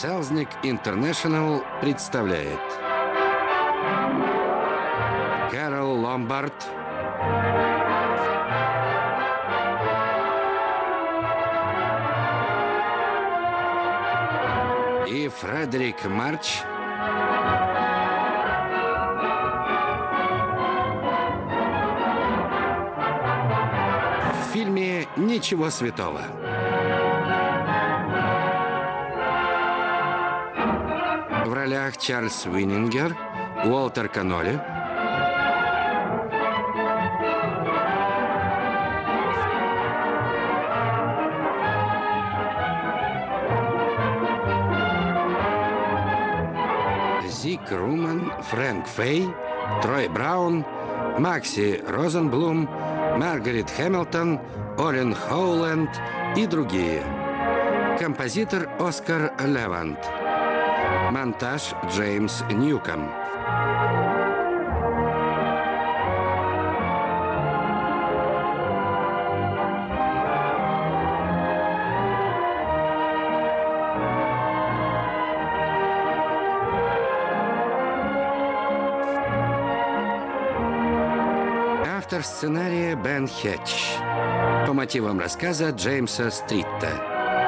Селзник Интернешнл представляет Кэрол Ломбард, и Фредерик Марч в фильме «Ничего святого». В ролях Чарльз Уиннингер, Уолтер Канноли, Зик Руман, Фрэнк Фэй, Трой Браун, Макси Розенблум, Маргарет Хэмилтон, Олин Хоуленд и другие. Композитор Оскар Левант. Монтаж Джеймс Ньюком. Автор сценария Бен Хетч. По мотивам рассказа Джеймса Стритта.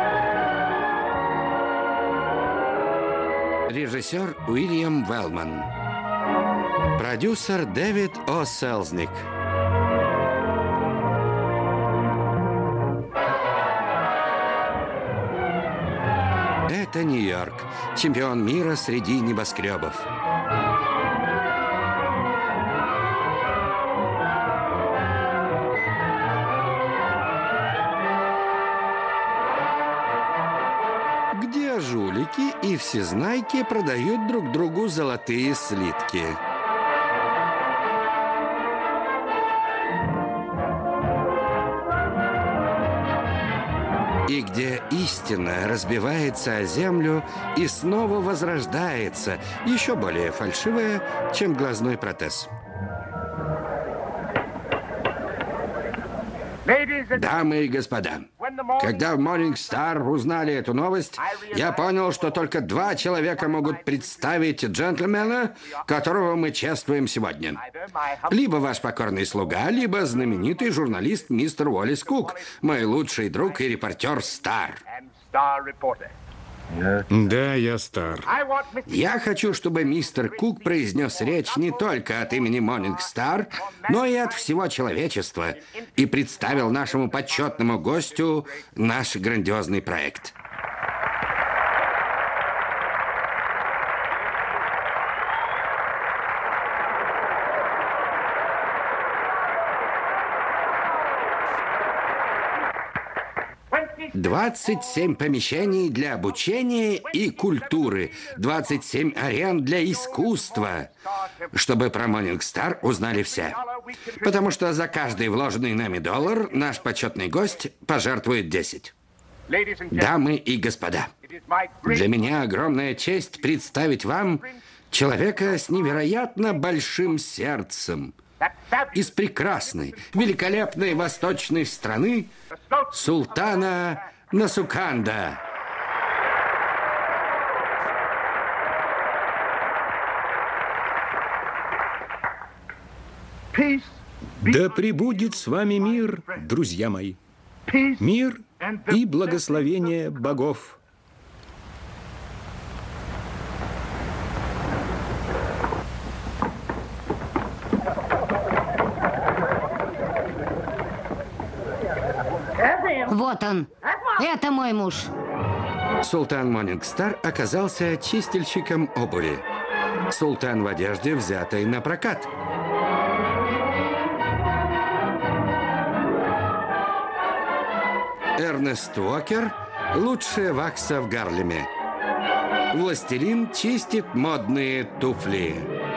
Режиссер Уильям Велман. Продюсер Дэвид О. Селзник. Это Нью-Йорк, чемпион мира среди небоскребов. Где жулики и всезнайки продают друг другу золотые слитки. И где истина разбивается о землю и снова возрождается, еще более фальшивая, чем глазной протез. Дамы и господа, когда в Morning Star узнали эту новость, я понял, что только два человека могут представить джентльмена, которого мы чествуем сегодня. Либо ваш покорный слуга, либо знаменитый журналист мистер Уоллес Кук, мой лучший друг и репортер Star. Да, я Стар. Я хочу, чтобы мистер Кук произнес речь не только от имени Morning Star, но и от всего человечества и представил нашему почетному гостю наш грандиозный проект. «27 помещений для обучения и культуры, 27 арен для искусства, чтобы про Morning Star узнали все. Потому что за каждый вложенный нами доллар наш почетный гость пожертвует 10. Дамы и господа, для меня огромная честь представить вам человека с невероятно большим сердцем, из прекрасной, великолепной восточной страны султана Насуканда. Да пребудет с вами мир, друзья мои. Мир и благословение богов. Вот он. Это мой муж. Султан Morning Star оказался чистильщиком обуви. Султан в одежде, взятой на прокат. Эрнест Уокер – лучшая вакса в Гарлеме. Властелин чистит модные туфли.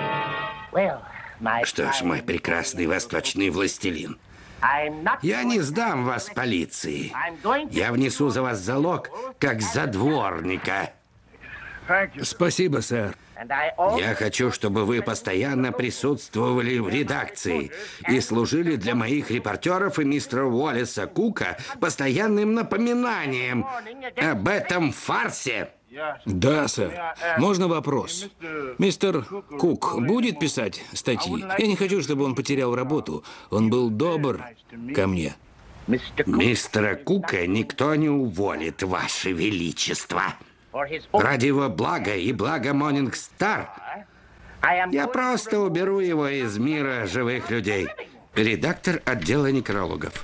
Что ж, мой прекрасный восточный властелин, я не сдам вас полиции. Я внесу за вас залог, как за дворника. Спасибо, сэр. Я хочу, чтобы вы постоянно присутствовали в редакции и служили для моих репортеров и мистера Уоллеса Кука постоянным напоминанием об этом фарсе. Да, сэр. Можно вопрос? Мистер Кук будет писать статьи? Я не хочу, чтобы он потерял работу. Он был добр ко мне. Мистера Кука никто не уволит, Ваше Величество. Ради его блага и блага Morning Star я просто уберу его из мира живых людей. Редактор отдела некрологов.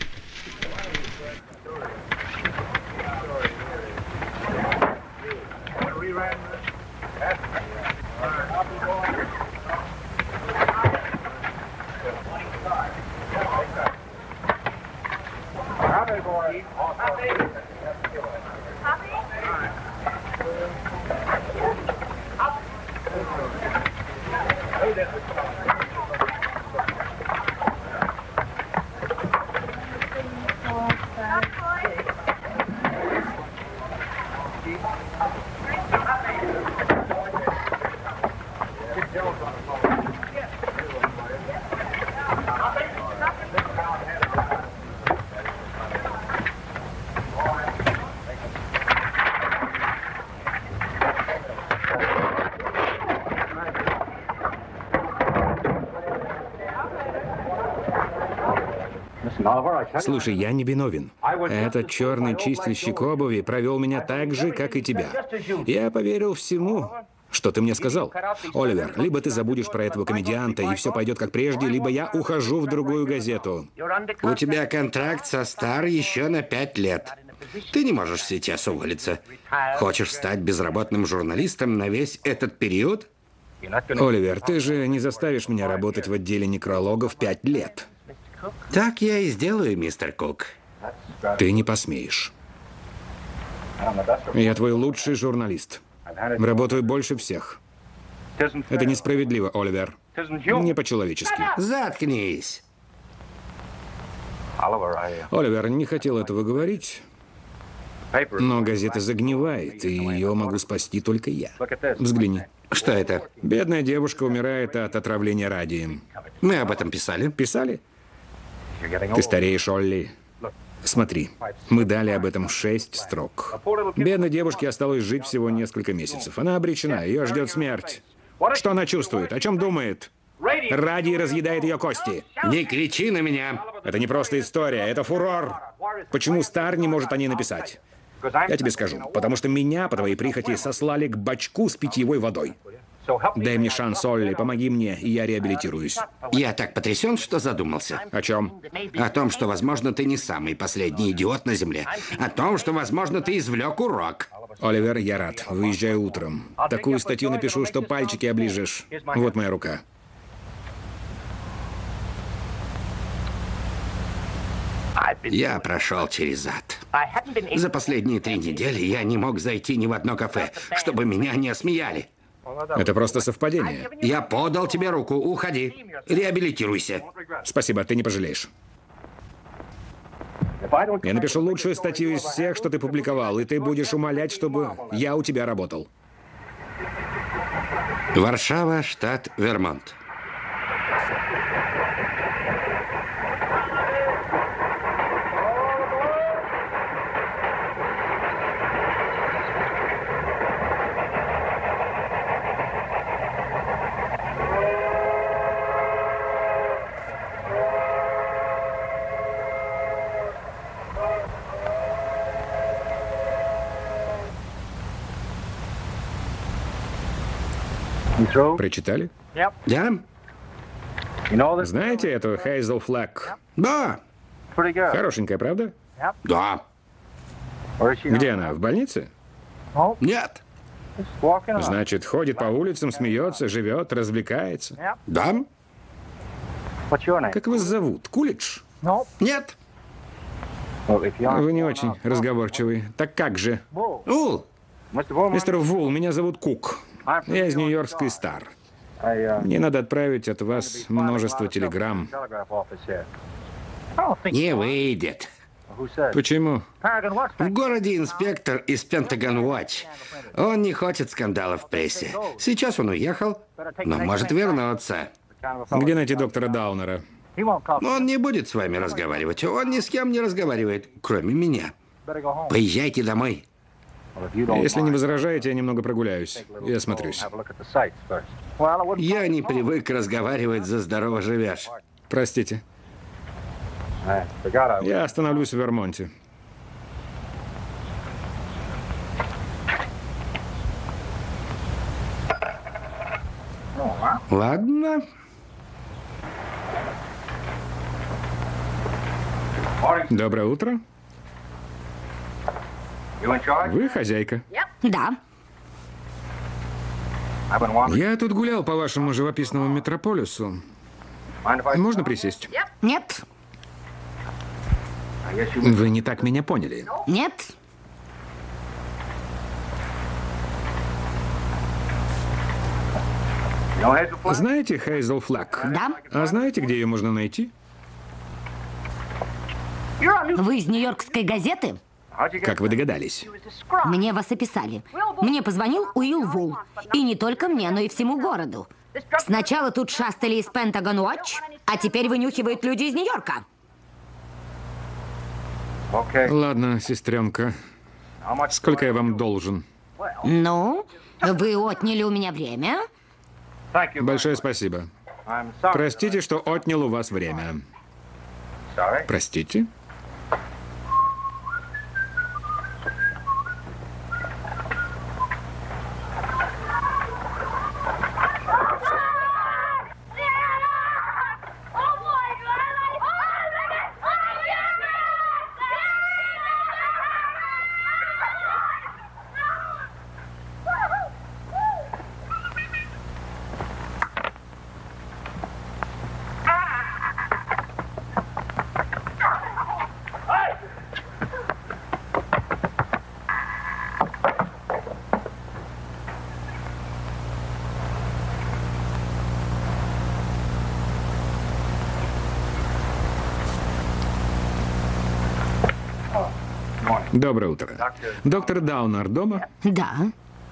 Слушай, я не виновен. Этот черный чистильщик обуви провел меня так же, как и тебя. Я поверил всему, что ты мне сказал. Оливер, либо ты забудешь про этого комедианта, и все пойдет как прежде, либо я ухожу в другую газету. У тебя контракт со Стар еще на 5 лет. Ты не можешь сейчас уволиться. Хочешь стать безработным журналистом на весь этот период? Оливер, ты же не заставишь меня работать в отделе некрологов 5 лет. Так я и сделаю, мистер Кук. Ты не посмеешь. Я твой лучший журналист. Работаю больше всех. Это несправедливо, Оливер. Не по-человечески. Заткнись. Оливер, не хотел этого говорить, но газета загнивает, и ее могу спасти только я. Взгляни. Что это? Бедная девушка умирает от отравления радием. Мы об этом писали. Писали? Ты стареешь, Олли. Смотри, мы дали об этом 6 строк. Бедной девушке осталось жить всего несколько месяцев. Она обречена, ее ждет смерть. Что она чувствует? О чем думает? Радий разъедает ее кости. Не кричи на меня. Это не просто история, это фурор. Почему Стар не может о ней написать? Я тебе скажу. Потому что меня, по твоей прихоти, сослали к бачку с питьевой водой. Дай мне шанс, Олли, помоги мне, и я реабилитируюсь. Я так потрясен, что задумался. О чем? О том, что, возможно, ты не самый последний идиот на земле. О том, что, возможно, ты извлек урок. Оливер, я рад. Выезжаю утром. Такую статью напишу, что пальчики оближешь. Вот моя рука. Я прошел через ад. За последние 3 недели я не мог зайти ни в одно кафе, чтобы меня не осмеяли. Это просто совпадение. Я подал тебе руку. Уходи. Реабилитируйся. Спасибо, ты не пожалеешь. Я напишу лучшую статью из всех, что ты публиковал, и ты будешь умолять, чтобы я у тебя работал. Варшава, штат Вермонт. Прочитали? Да? Знаете эту Хейзел Флэк? Да. Хорошенькая, правда? Да. Где она? В больнице? Нет. Значит, ходит по улицам, смеется, живет, развлекается. Да? Как вас зовут? Кулич? Нет. Вы не очень разговорчивый. Так как же? Ул. Мистер Вул, меня зовут Кук. Я из Нью-Йоркской Стар. Мне надо отправить от вас множество телеграмм. Не выйдет. Почему? В городе инспектор из Pentagon Watch. Он не хочет скандалов в прессе. Сейчас он уехал, но может вернуться. Где найти доктора Даунера? Он не будет с вами разговаривать. Он ни с кем не разговаривает, кроме меня. Поезжайте домой. Если не возражаете, я немного прогуляюсь и осмотрюсь. Я не привык разговаривать за здорово живешь. Простите. Я остановлюсь в Вермонте. Ладно. Доброе утро. Вы хозяйка? Да. Я тут гулял по вашему живописному метрополису. Можно присесть? Нет. Вы не так меня поняли. Нет. Знаете Хейзел Флэк? Да. А знаете, где ее можно найти? Вы из нью-йоркской газеты? Как вы догадались? Мне вас описали. Мне позвонил Уилл Вул. И не только мне, но и всему городу. Сначала тут шастали из Пентагон Уотч, а теперь вынюхивают люди из Нью-Йорка. Ладно, сестренка. Сколько я вам должен? Ну, вы отняли у меня время. Большое спасибо. Простите, что отнял у вас время. Простите? Доброе утро. Доктор Даунер дома? Да,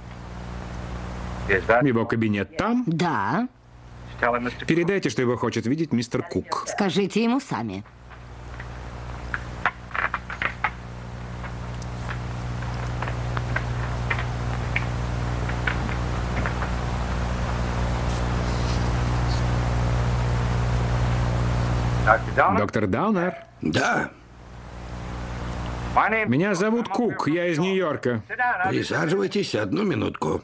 Его кабинет там? да. Передайте, что его хочет видеть мистер Кук. Скажите ему сами. Доктор Даунер? Да, Меня зовут Кук, я из Нью-Йорка. присаживайтесь одну минутку.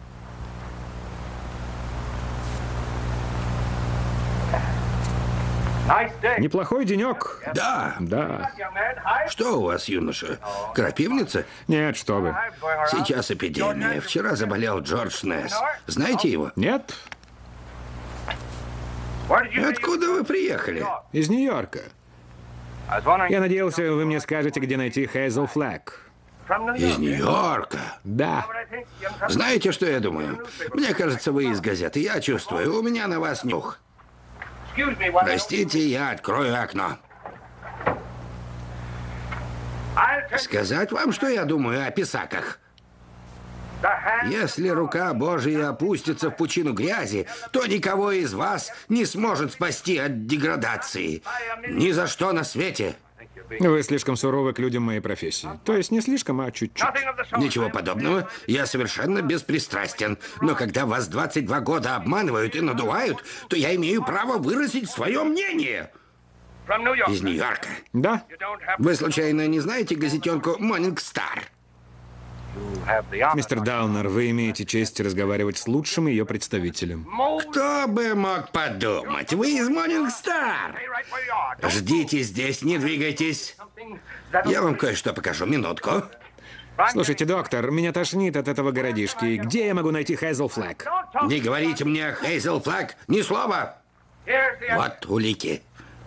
Неплохой денек. Да. Да. Что у вас, юноша? Крапивница? Нет, что вы. Сейчас эпидемия. Вчера заболел Джордж Несс. Знаете его? Нет? Откуда вы приехали? Из Нью-Йорка. Я надеялся, вы мне скажете, где найти Хейзел Флэк. Из Нью-Йорка. Да. Знаете, что я думаю? Мне кажется, вы из газеты. Я чувствую, у меня на вас нюх. Простите, я открою окно. Сказать вам, что я думаю о писаках? Если рука Божия опустится в пучину грязи, то никого из вас не сможет спасти от деградации. Ни за что на свете. Вы слишком суровы к людям моей профессии. То есть не слишком, а чуть-чуть. Ничего подобного. Я совершенно беспристрастен. Но когда вас 22 года обманывают и надувают, то я имею право выразить свое мнение. Из Нью-Йорка. Да? Вы случайно не знаете газетенку «Morning Star»? Мистер Даунер, вы имеете честь разговаривать с лучшим ее представителем. Кто бы мог подумать? Вы из Morning Star. Ждите здесь, не двигайтесь. Я вам кое-что покажу. Минутку. Слушайте, доктор, меня тошнит от этого городишки. Где я могу найти Хейзел Флэк? Не говорите мне о Хейзел Флэк ни слова. Вот улики.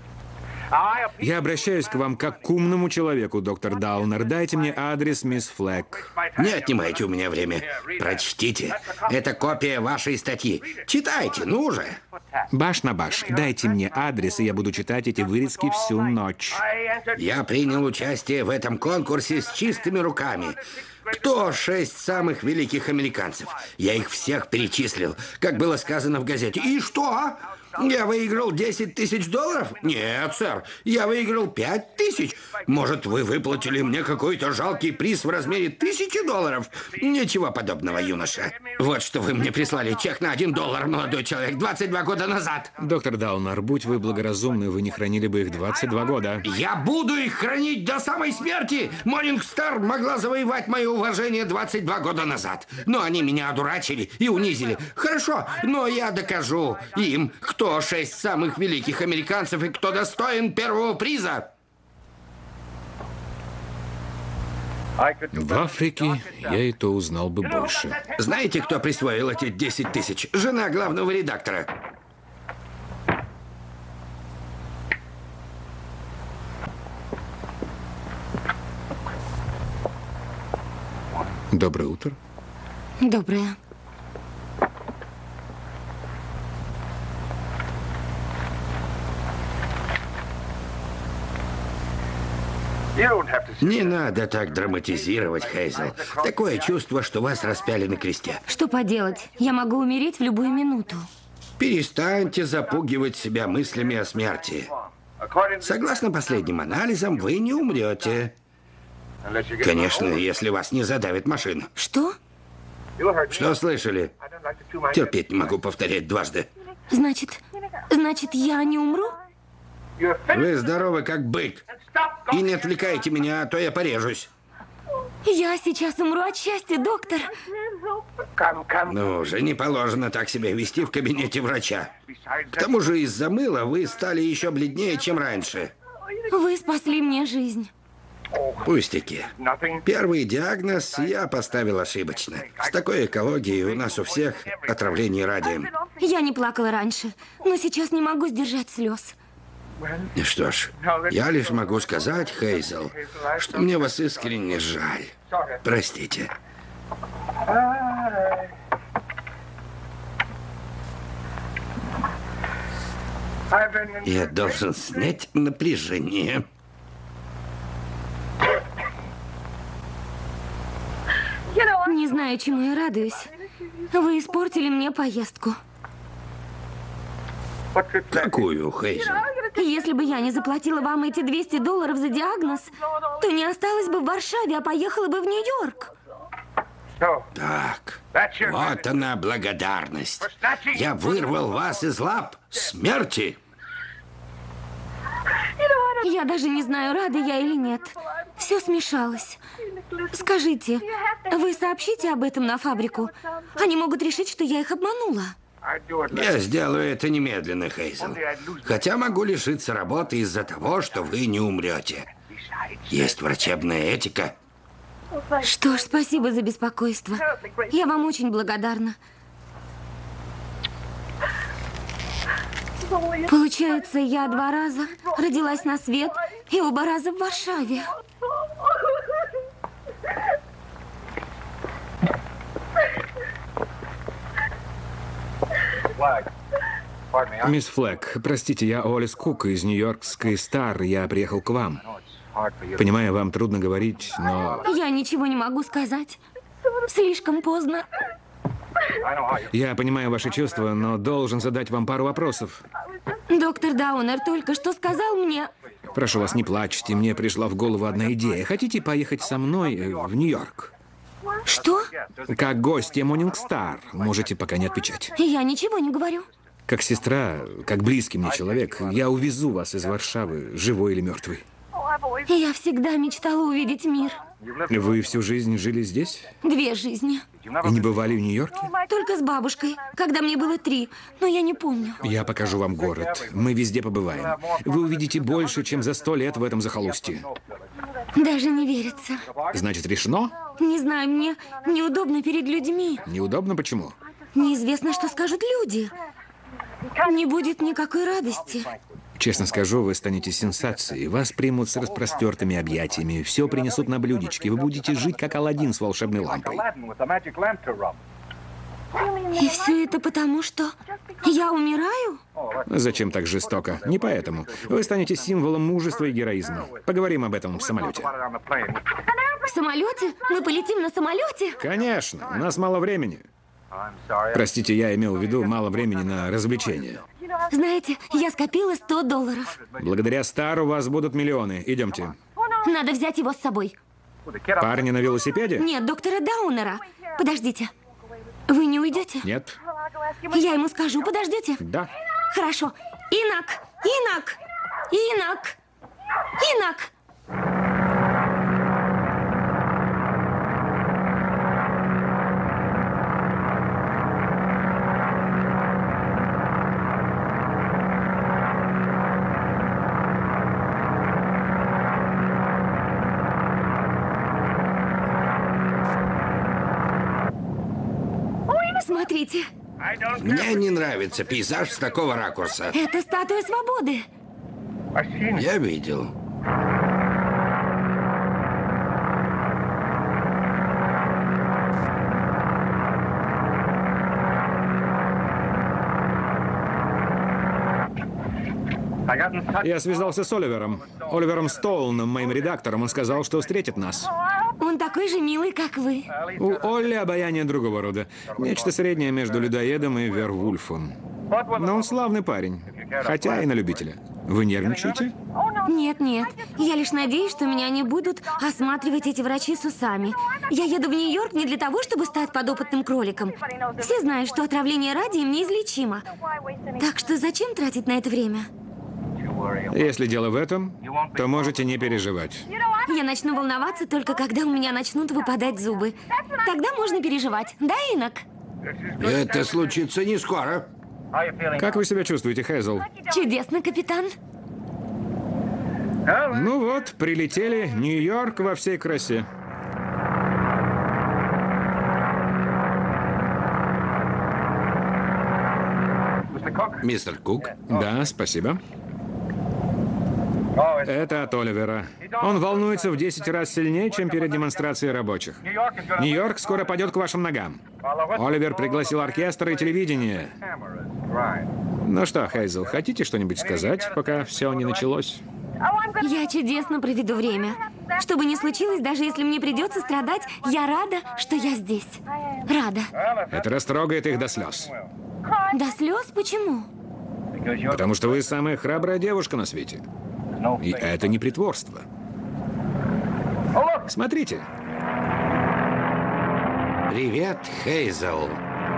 Я обращаюсь к вам как к умному человеку, доктор Даунер. Дайте мне адрес мисс Флэк. Не отнимайте у меня время. Прочтите. Это копия вашей статьи. Читайте, ну же. Баш на баш. Дайте мне адрес, и я буду читать эти вырезки всю ночь. Я принял участие в этом конкурсе с чистыми руками. Кто 6 самых великих американцев? Я их всех перечислил, как было сказано в газете. И что? Я выиграл 10 тысяч долларов? Нет, сэр, я выиграл 5 тысяч. Может, вы выплатили мне какой-то жалкий приз в размере 1000 долларов? Ничего подобного, юноша. Вот что вы мне прислали чек на $1, молодой человек, 22 года назад. Доктор Даунер, будь вы благоразумны, вы не хранили бы их 22 года. Я буду их хранить до самой смерти. Morning Star могла завоевать мое уважение 22 года назад. Но они меня одурачили и унизили. Хорошо, но я докажу им, кто 6 самых великих американцев и кто достоин первого приза. В Африке я и то узнал бы больше. Знаете, кто присвоил эти 10 тысяч? Жена главного редактора. Доброе утро. Доброе. Не надо так драматизировать, Хейзел. Такое чувство, что вас распяли на кресте. Что поделать? Я могу умереть в любую минуту. Перестаньте запугивать себя мыслями о смерти. Согласно последним анализам, вы не умрете. Конечно, если вас не задавит машина. Что? Что слышали? Терпеть не могу повторять дважды. Значит, я не умру? Вы здоровы, как бык. И не отвлекайте меня, а то я порежусь. Я сейчас умру от счастья, доктор. Ну уже не положено так себя вести в кабинете врача. К тому же из-за мыла вы стали еще бледнее, чем раньше. Вы спасли мне жизнь. Пустяки. Первый диагноз я поставил ошибочно. С такой экологией у нас у всех отравление радием. Я не плакала раньше, но сейчас не могу сдержать слез. Что ж, я лишь могу сказать, Хейзел, что мне вас искренне жаль. Простите. Я должен снять напряжение. Не знаю, чему я радуюсь. Вы испортили мне поездку. Какую, Хейзел? Если бы я не заплатила вам эти $200 за диагноз, то не осталась бы в Варшаве, а поехала бы в Нью-Йорк. Так, вот она благодарность. Я вырвал вас из лап смерти. Я даже не знаю, рада я или нет. Все смешалось. Скажите, вы сообщите об этом на фабрику? Они могут решить, что я их обманула. Я сделаю это немедленно, Хейзел. Хотя могу лишиться работы из-за того, что вы не умрете. Есть врачебная этика. Что ж, спасибо за беспокойство. Я вам очень благодарна. Получается, я 2 раза родилась на свет и оба раза в Варшаве. Мисс Флэг, простите, я Олис Кук из Нью-Йоркской Стар. Я приехал к вам. Понимаю, вам трудно говорить, но... Я ничего не могу сказать. Слишком поздно. Я понимаю ваши чувства, но должен задать вам пару вопросов. Доктор Даунер только что сказал мне... Прошу вас, не плачьте, мне пришла в голову одна идея. Хотите поехать со мной в Нью-Йорк? Что? Как гостья Morning Star. Можете пока не отвечать. Я ничего не говорю. Как сестра, как близкий мне человек, я увезу вас из Варшавы, живой или мертвый. Я всегда мечтала увидеть мир. Вы всю жизнь жили здесь? 2 жизни. И не бывали в Нью-Йорке? Только с бабушкой, когда мне было 3, но я не помню. Я покажу вам город. Мы везде побываем. Вы увидите больше, чем за 100 лет в этом захолустье. Даже не верится. Значит, решено? Не знаю, мне неудобно перед людьми. Неудобно почему? Неизвестно, что скажут люди. Не будет никакой радости. Честно скажу, вы станете сенсацией. Вас примут с распростертыми объятиями. Все принесут на блюдечке. Вы будете жить, как Аладдин с волшебной лампой. И все это потому, что я умираю? Зачем так жестоко? Не поэтому. Вы станете символом мужества и героизма. Поговорим об этом в самолете. В самолете? Мы полетим на самолете? Конечно. У нас мало времени. Простите, я имел в виду мало времени на развлечения. Знаете, я скопила $100. Благодаря Стару у вас будут миллионы. Идемте. Надо взять его с собой. Парни на велосипеде? Нет, доктора Даунера. Подождите. Вы не уйдете? Нет. Я ему скажу, подождите. Да. Хорошо. Инок! Инок! Инок! Инок! Смотрите, Мне не нравится пейзаж с такого ракурса. это статуя свободы. Я видел. Я связался с Оливером Стоуном, моим редактором. Он сказал, что встретит нас. Он такой же милый, как вы. У Олли обаяние другого рода. Нечто среднее между людоедом и Вервульфом. Но он славный парень. Хотя и на любителя. Вы нервничаете? Нет, нет. Я лишь надеюсь, что меня не будут осматривать эти врачи с усами. Я еду в Нью-Йорк не для того, чтобы стать подопытным кроликом. Все знают, что отравление радием неизлечимо. Так что зачем тратить на это время? Если дело в этом, то можете не переживать. Я начну волноваться только когда у меня начнут выпадать зубы. Тогда можно переживать. Да, Инок? Это случится не скоро. Как вы себя чувствуете, Хейзел? Чудесно, капитан. Ну вот, прилетели. Нью-Йорк во всей красе. Мистер Кук, Да, спасибо. Это от Оливера. Он волнуется в 10 раз сильнее, чем перед демонстрацией рабочих. Нью-Йорк скоро пойдет к вашим ногам. Оливер пригласил оркестр и телевидение. Ну что, Хейзел, хотите что-нибудь сказать, пока все не началось? Я чудесно проведу время. Что бы ни случилось, даже если мне придется страдать, я рада, что я здесь. Рада. Это растрогает их до слез. До слез? Почему? Потому что вы самая храбрая девушка на свете. И это не притворство. Смотрите. привет, Хейзел.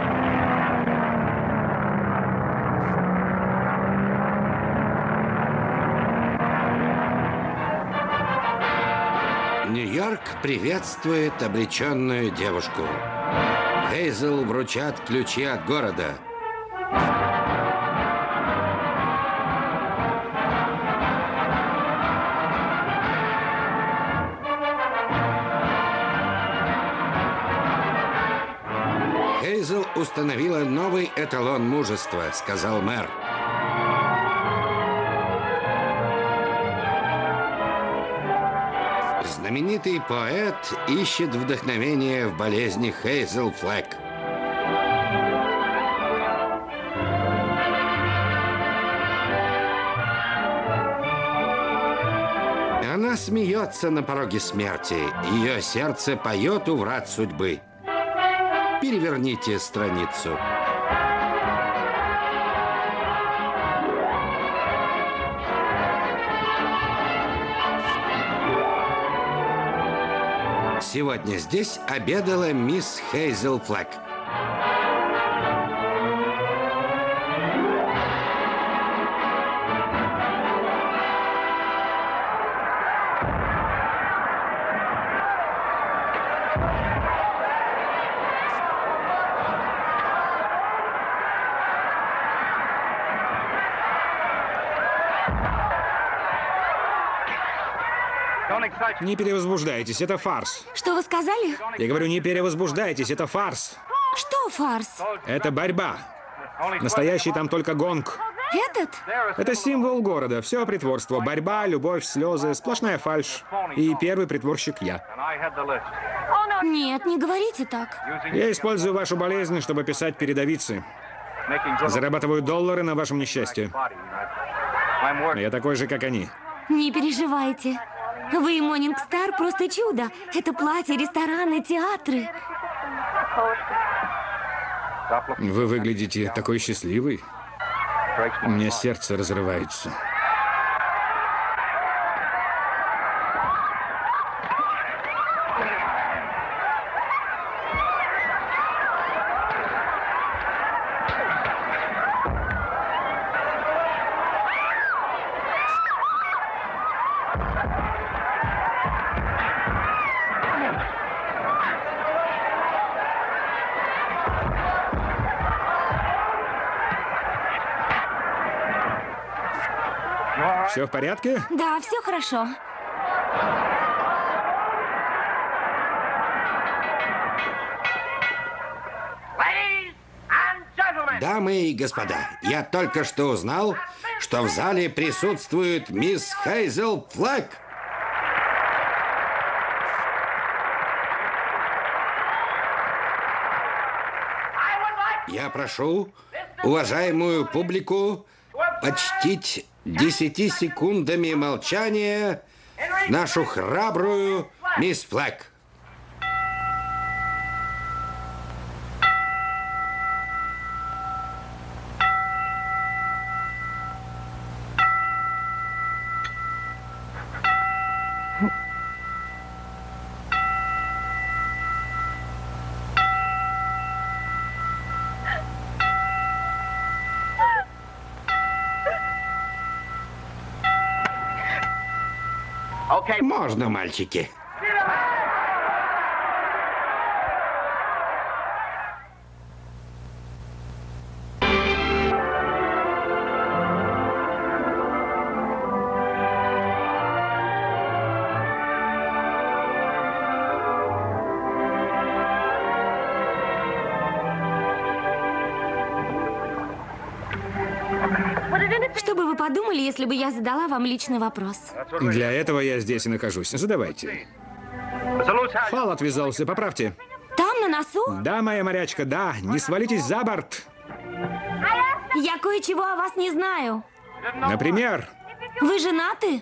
Нью-Йорк приветствует обреченную девушку. Хейзел вручат ключи от города. Хейзел установила новый эталон мужества, сказал мэр. Знаменитый поэт ищет вдохновение в болезни Хейзел Флэк. Она смеется на пороге смерти. Ее сердце поет у врат судьбы. Переверните страницу. Сегодня здесь обедала мисс Хейзел Флэк. Не перевозбуждайтесь, это фарс. Что вы сказали? Я говорю, не перевозбуждайтесь, это фарс. Что фарс? Это борьба. Настоящий там только гонг. Этот? Это символ города. Все притворство. Борьба, любовь, слезы, сплошная фальшь. И первый притворщик я. Нет, не говорите так. Я использую вашу болезнь, чтобы писать передовицы. Зарабатываю доллары на вашем несчастье. Я такой же, как они. Не переживайте. Вы и Morning Star просто чудо. Это платья, рестораны, театры. Вы выглядите такой счастливый. У меня сердце разрывается. Все в порядке? Да, все хорошо. Дамы и господа, я только что узнал, что в зале присутствует мисс Хейзел Флэк. Я прошу уважаемую публику почтить 10 секундами молчания нашу храбрую мисс Флэк. Можно, мальчики. Что бы вы подумали, если бы я задала вам личный вопрос? Для этого я здесь и нахожусь. Задавайте. Фал отвязался, поправьте. Там, на носу? Да, моя морячка, да. Не свалитесь за борт. Я кое-чего о вас не знаю. Например, Вы женаты?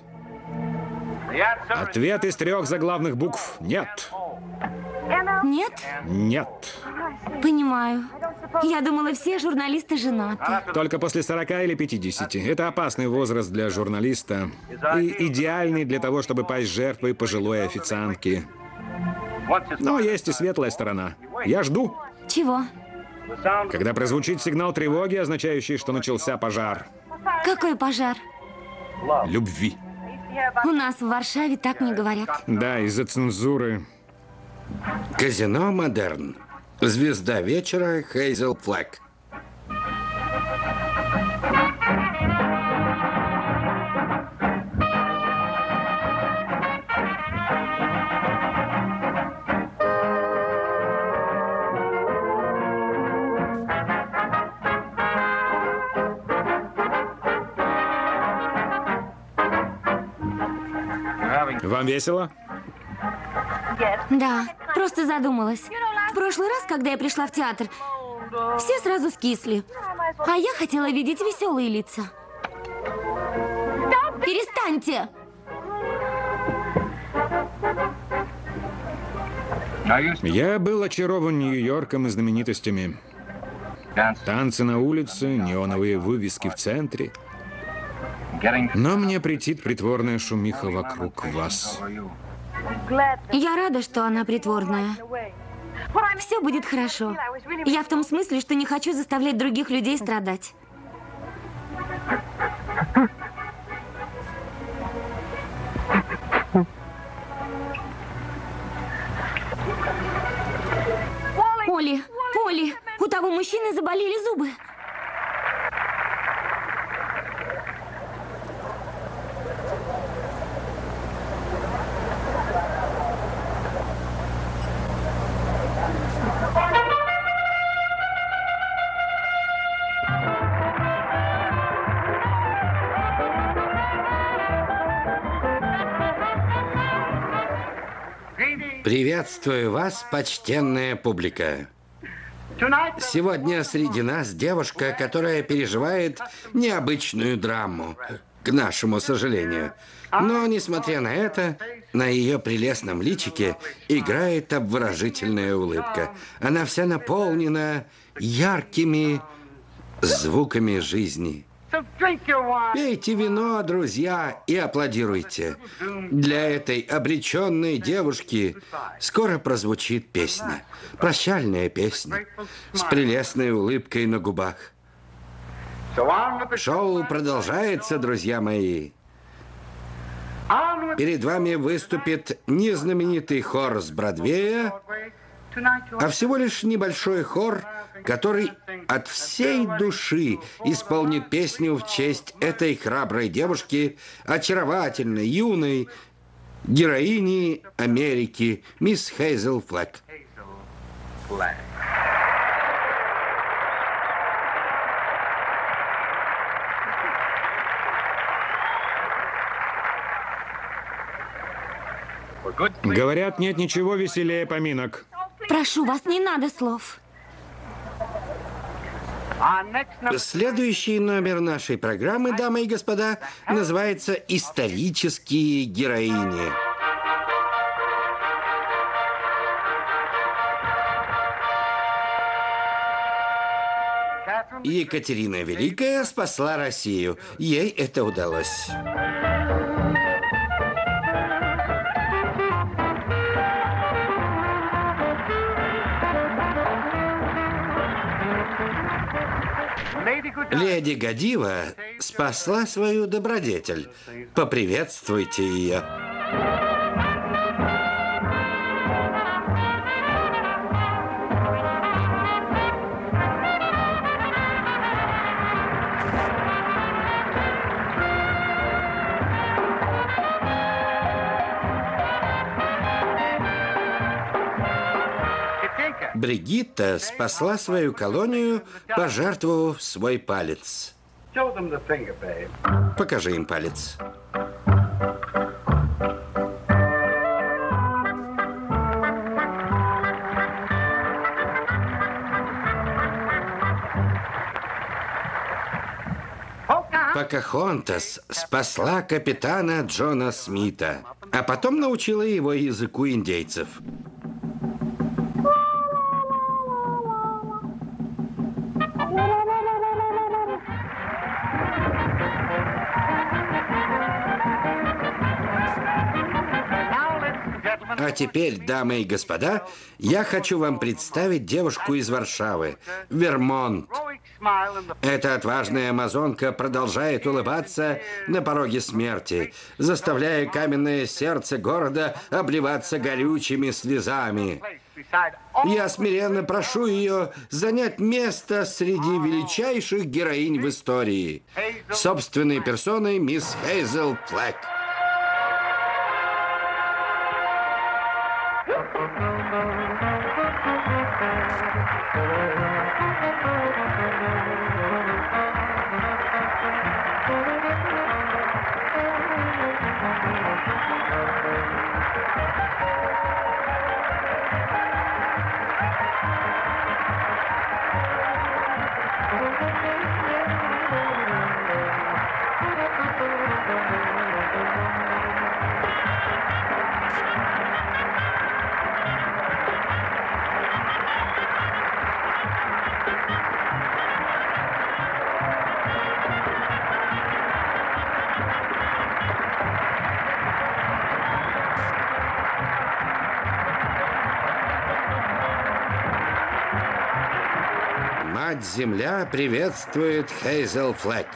ответ из 3 заглавных букв. Нет. Нет? Нет. Понимаю. Я думала, все журналисты женаты. Только после 40 или 50. Это опасный возраст для журналиста. И идеальный для того, чтобы пасть жертвой пожилой официантки. Но есть и светлая сторона. Я жду. Чего? Когда прозвучит сигнал тревоги, означающий, что начался пожар. Какой пожар? Любви. У нас в Варшаве так не говорят. Да, из-за цензуры. Казино «Модерн». Звезда вечера Хейзел Флэк. Вам весело? Да, просто задумалась. В прошлый раз, когда я пришла в театр, все сразу скисли. А я хотела видеть веселые лица. Перестаньте! Я был очарован Нью-Йорком и знаменитостями. Танцы на улице, неоновые вывески в центре. Но мне претит притворная шумиха вокруг вас. Я рада, что она притворная. Все будет хорошо. Я в том смысле, что не хочу заставлять других людей страдать. Оли, Оли, у того мужчины заболели зубы. Приветствую вас, почтенная публика. Сегодня среди нас девушка, которая переживает необычную драму. к нашему сожалению. Но, несмотря на это, на ее прелестном личике играет обворожительная улыбка. Она вся наполнена яркими звуками жизни. Пейте вино, друзья, и аплодируйте. Для этой обреченной девушки скоро прозвучит песня. Прощальная песня с прелестной улыбкой на губах. Шоу продолжается, друзья мои. Перед вами выступит не знаменитый хор с Бродвея, а всего лишь небольшой хор, который от всей души исполнит песню в честь этой храброй девушки, очаровательной, юной героини Америки, мисс Хейзел Флэк. Говорят, нет ничего веселее поминок. Прошу вас, не надо слов. Следующий номер нашей программы, дамы и господа, называется «Исторические героини». Екатерина Великая спасла Россию. Ей это удалось. Леди Годива спасла свою добродетель. Поприветствуйте ее. Бригитта спасла свою колонию, пожертвовав свой палец. Покажи им палец. Покахонтас спасла капитана Джона Смита, а потом научила его языку индейцев. А теперь, дамы и господа, я хочу вам представить девушку из Варшавы, Вермонт. Эта отважная амазонка продолжает улыбаться на пороге смерти, заставляя каменное сердце города обливаться горючими слезами. Я смиренно прошу ее занять место среди величайших героинь в истории. Собственной персоной мисс Хейзел Флэк. Мать-Земля приветствует Хейзел Флэк.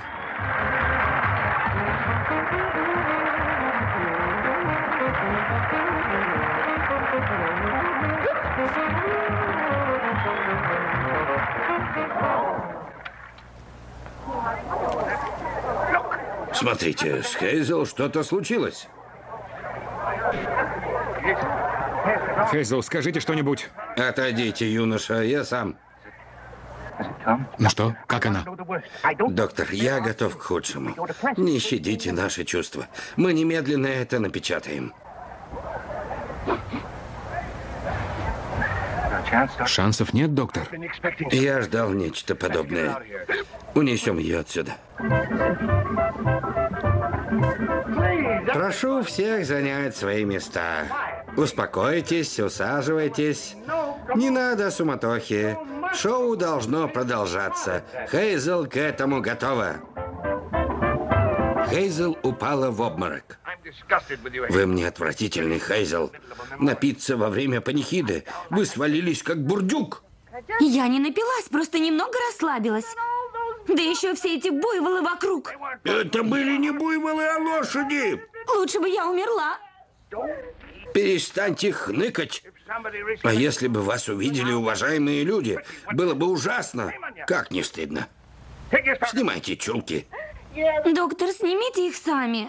Смотрите, с Хейзел что-то случилось. Хейзел, скажите что-нибудь. Отойдите, юноша, я сам. Ну что, как она? Доктор, я готов к худшему. Не щадите наши чувства. Мы немедленно это напечатаем. Шансов нет, доктор? Я ждал нечто подобное. Унесем ее отсюда. Прошу всех занять свои места. Успокойтесь, усаживайтесь. Не надо суматохи. Шоу должно продолжаться. Хейзел к этому готова. Хейзел упала в обморок. Вы мне отвратительный, Хейзел. Напиться во время панихиды. Вы свалились, как бурдюк. Я не напилась, просто немного расслабилась. Да еще все эти буйволы вокруг. Это были не буйволы, а лошади. Лучше бы я умерла. Перестаньте хныкать. А если бы вас увидели уважаемые люди, было бы ужасно. Как не стыдно. Снимайте чулки. Доктор, снимите их сами.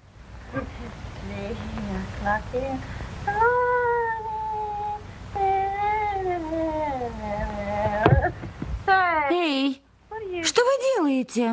Эй, что вы делаете?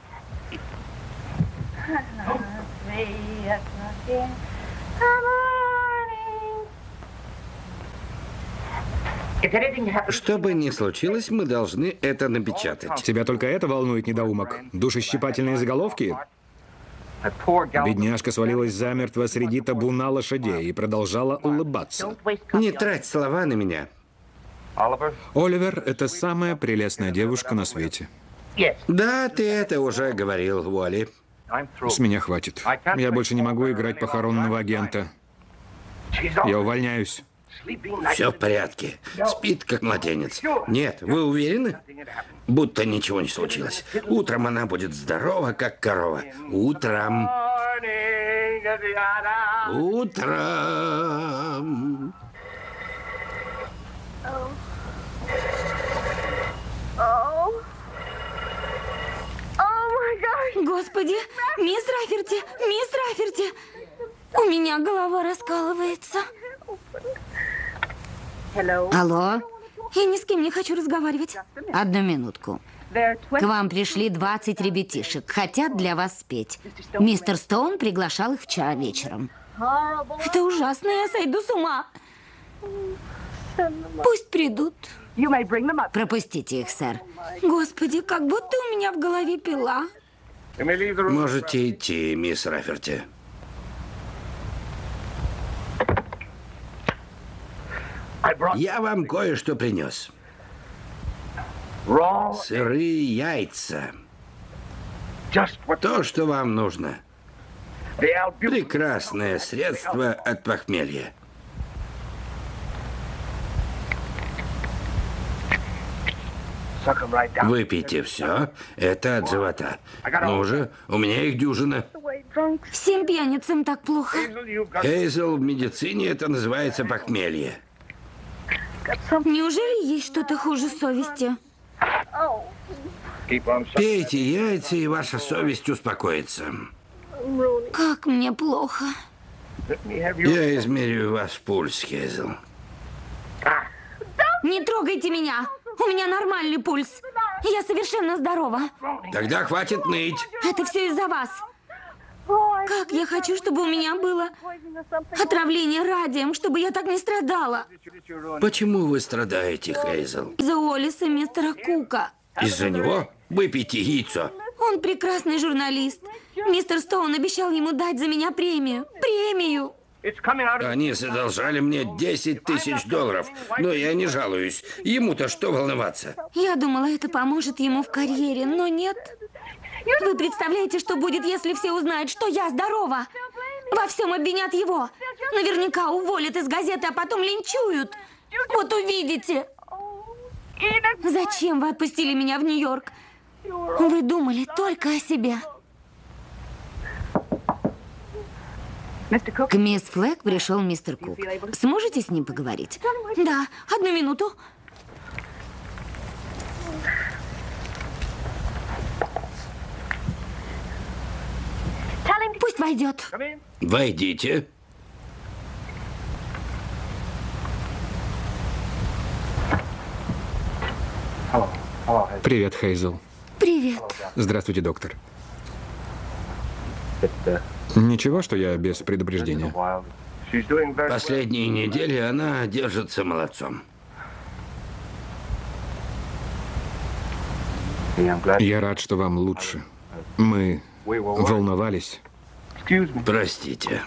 Что бы ни случилось, мы должны это напечатать. Тебя только это волнует, недоумок? Душещипательные заголовки? Бедняжка свалилась замертво среди табуна лошадей и продолжала улыбаться. Не трать слова на меня. Оливер – это самая прелестная девушка на свете. Да, ты это уже говорил, Уолли. С меня хватит. Я больше не могу играть похоронного агента. Я увольняюсь. Все в порядке. Спит, как младенец. Нет, вы уверены? Будто ничего не случилось. Утром она будет здорова, как корова. Утром. Утром. Господи, мисс Раферти, у меня голова раскалывается. Алло, Я ни с кем не хочу разговаривать. одну минутку. К вам пришли 20 ребятишек. Хотят для вас спеть. Мистер Стоун приглашал их вчера вечером. Это ужасно, я сойду с ума. Пусть придут. Пропустите их, сэр. Господи, как будто у меня в голове пила. Можете идти, мисс Раферти. Я вам кое-что принес. Сырые яйца. То, что вам нужно. Прекрасное средство от похмелья. Выпейте все. Это от живота. Ну же, у меня их дюжина. Всем пьяницам так плохо. Хейзел, в медицине это называется похмелье. Неужели есть что-то хуже совести? Пейте яйца, и ваша совесть успокоится. Как мне плохо. Я измерю ваш пульс, Хейзел. Не трогайте меня. У меня нормальный пульс. Я совершенно здорова. Тогда хватит ныть. Это все из-за вас. Как я хочу, чтобы у меня было отравление радием, чтобы я так не страдала. Почему вы страдаете, Хейзел? Из-за Уоллиса мистера Кука. Из-за него? Выпейте яйцо. Он прекрасный журналист. Мистер Стоун обещал ему дать за меня премию. Премию! Они задолжали мне $10 000, но я не жалуюсь. Ему-то что волноваться? Я думала, это поможет ему в карьере, но нет. Вы представляете, что будет, если все узнают, что я здорова? Во всем обвинят его. Наверняка уволят из газеты, а потом линчуют. Вот увидите. Зачем вы отпустили меня в Нью-Йорк? Вы думали только о себе. К мисс Флэг пришел мистер Кук. Сможете с ним поговорить? Да, одну минуту. Пусть войдет. Войдите. Привет, Хейзел. Привет. Здравствуйте, доктор. Ничего, что я без предупреждения. Последние недели она держится молодцом. Я рад, что вам лучше. Мы волновались. Простите.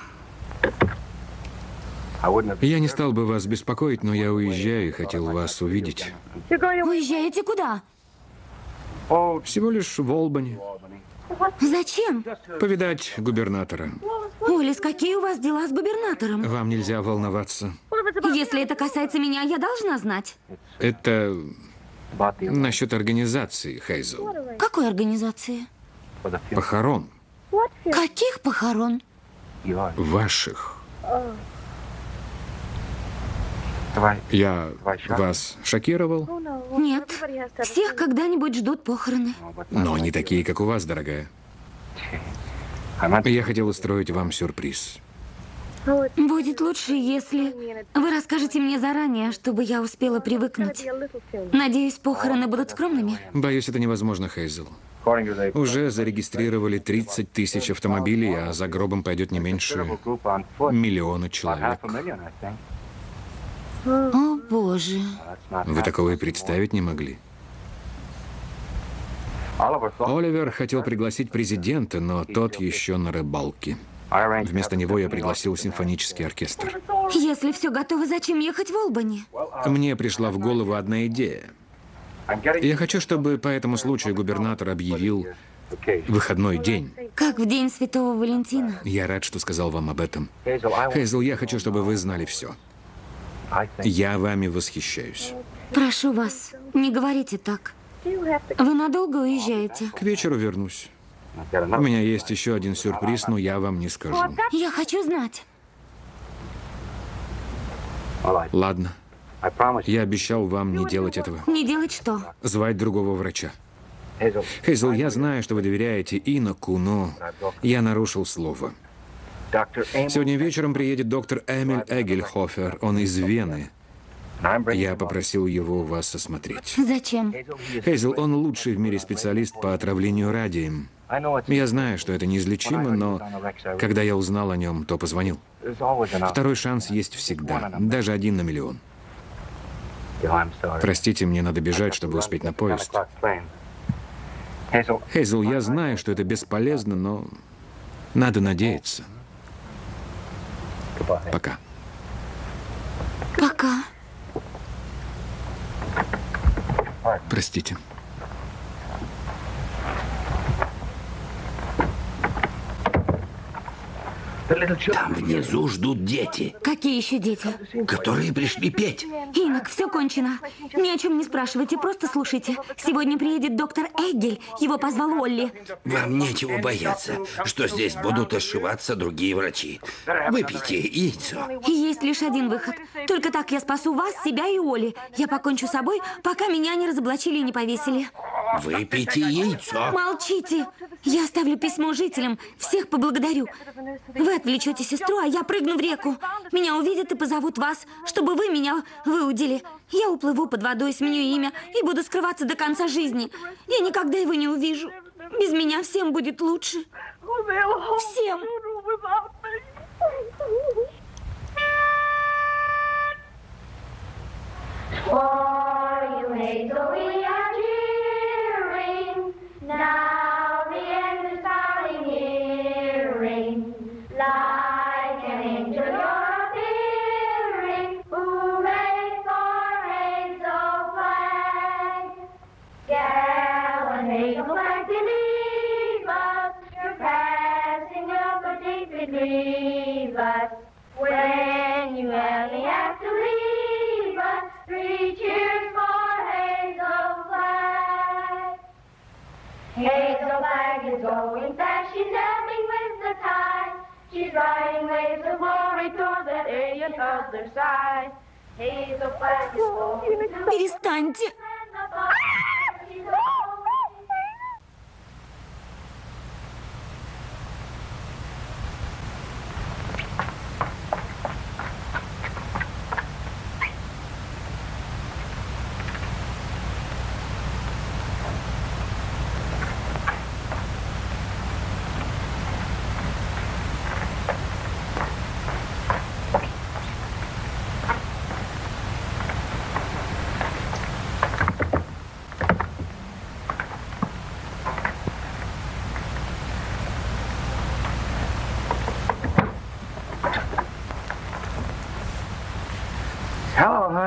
Я не стал бы вас беспокоить, но я уезжаю и хотел вас увидеть. Уезжаете куда? Всего лишь в Олбани. Зачем? Повидать губернатора. Олис, какие у вас дела с губернатором? Вам нельзя волноваться. Если это касается меня, я должна знать. Это насчет организации, Хейзел. Какой организации? Похорон. Каких похорон? Ваших. Я вас шокировал? Нет. Всех когда-нибудь ждут похороны. Но не такие, как у вас, дорогая. Я хотел устроить вам сюрприз. Будет лучше, если вы расскажете мне заранее, чтобы я успела привыкнуть. Надеюсь, похороны будут скромными. Боюсь, это невозможно, Хейзел. Уже зарегистрировали 30 тысяч автомобилей, а за гробом пойдет не меньше 1 миллиона человек. О, Боже. Вы такого и представить не могли. Оливер хотел пригласить президента, но тот еще на рыбалке. Вместо него я пригласил симфонический оркестр. Если все готово, зачем ехать в Олбани? Мне пришла в голову одна идея. Я хочу, чтобы по этому случаю губернатор объявил выходной день. Как в день Святого Валентина. Я рад, что сказал вам об этом. Хейзел, я хочу, чтобы вы знали все. Я вами восхищаюсь. Прошу вас, не говорите так. Вы надолго уезжаете? К вечеру вернусь. У меня есть еще один сюрприз, но я вам не скажу. Я хочу знать. Ладно. Я обещал вам не делать этого. Не делать что? Звать другого врача. Хейзел, я знаю, что вы доверяете иноку, но я нарушил слово. Сегодня вечером приедет доктор Эмиль Эгельхофер. Он из Вены. Я попросил его вас осмотреть. Зачем? Хейзел, он лучший в мире специалист по отравлению радием. Я знаю, что это неизлечимо, но когда я узнал о нем, то позвонил. Второй шанс есть всегда, даже 1 на миллион. Простите, мне надо бежать, чтобы успеть на поезд. Хейзел, я знаю, что это бесполезно, но надо надеяться. Пока. Пока. Простите. Там внизу ждут дети, Какие еще дети? которые пришли петь. Инок, все кончено. Ни о чем не спрашивайте, просто слушайте. Сегодня приедет доктор Эггель. Его позвал Олли. Вам нечего бояться, что здесь будут ошиваться другие врачи. Выпейте яйцо. И есть лишь один выход. Только так я спасу вас, себя и Олли. Я покончу с собой, пока меня не разоблачили и не повесили. Выпейте яйцо. Молчите. Я оставлю письмо жителям. Всех поблагодарю. Вы отвлечете сестру, а я прыгну в реку. Меня увидят и позовут вас, чтобы вы меня выудили. Я уплыву под водой, сменю имя и буду скрываться до конца жизни. Я никогда его не увижу. Без меня всем будет лучше. Всем. For you Hazel, we are cheering. Now the end is darling hearing. Like an angel you're appearing. Hooray for Hazel Flag. Gallant Hazel Flag, believe us. Your passing will so deeply grieve us. When you only have to leave us, 3 cheers for Hazel Flag. Hazel Flag is going fast, she's ebbing with the tide. She's riding waves of glory toward that alien other side. Hazel Flag is going to Перестаньте. She's going.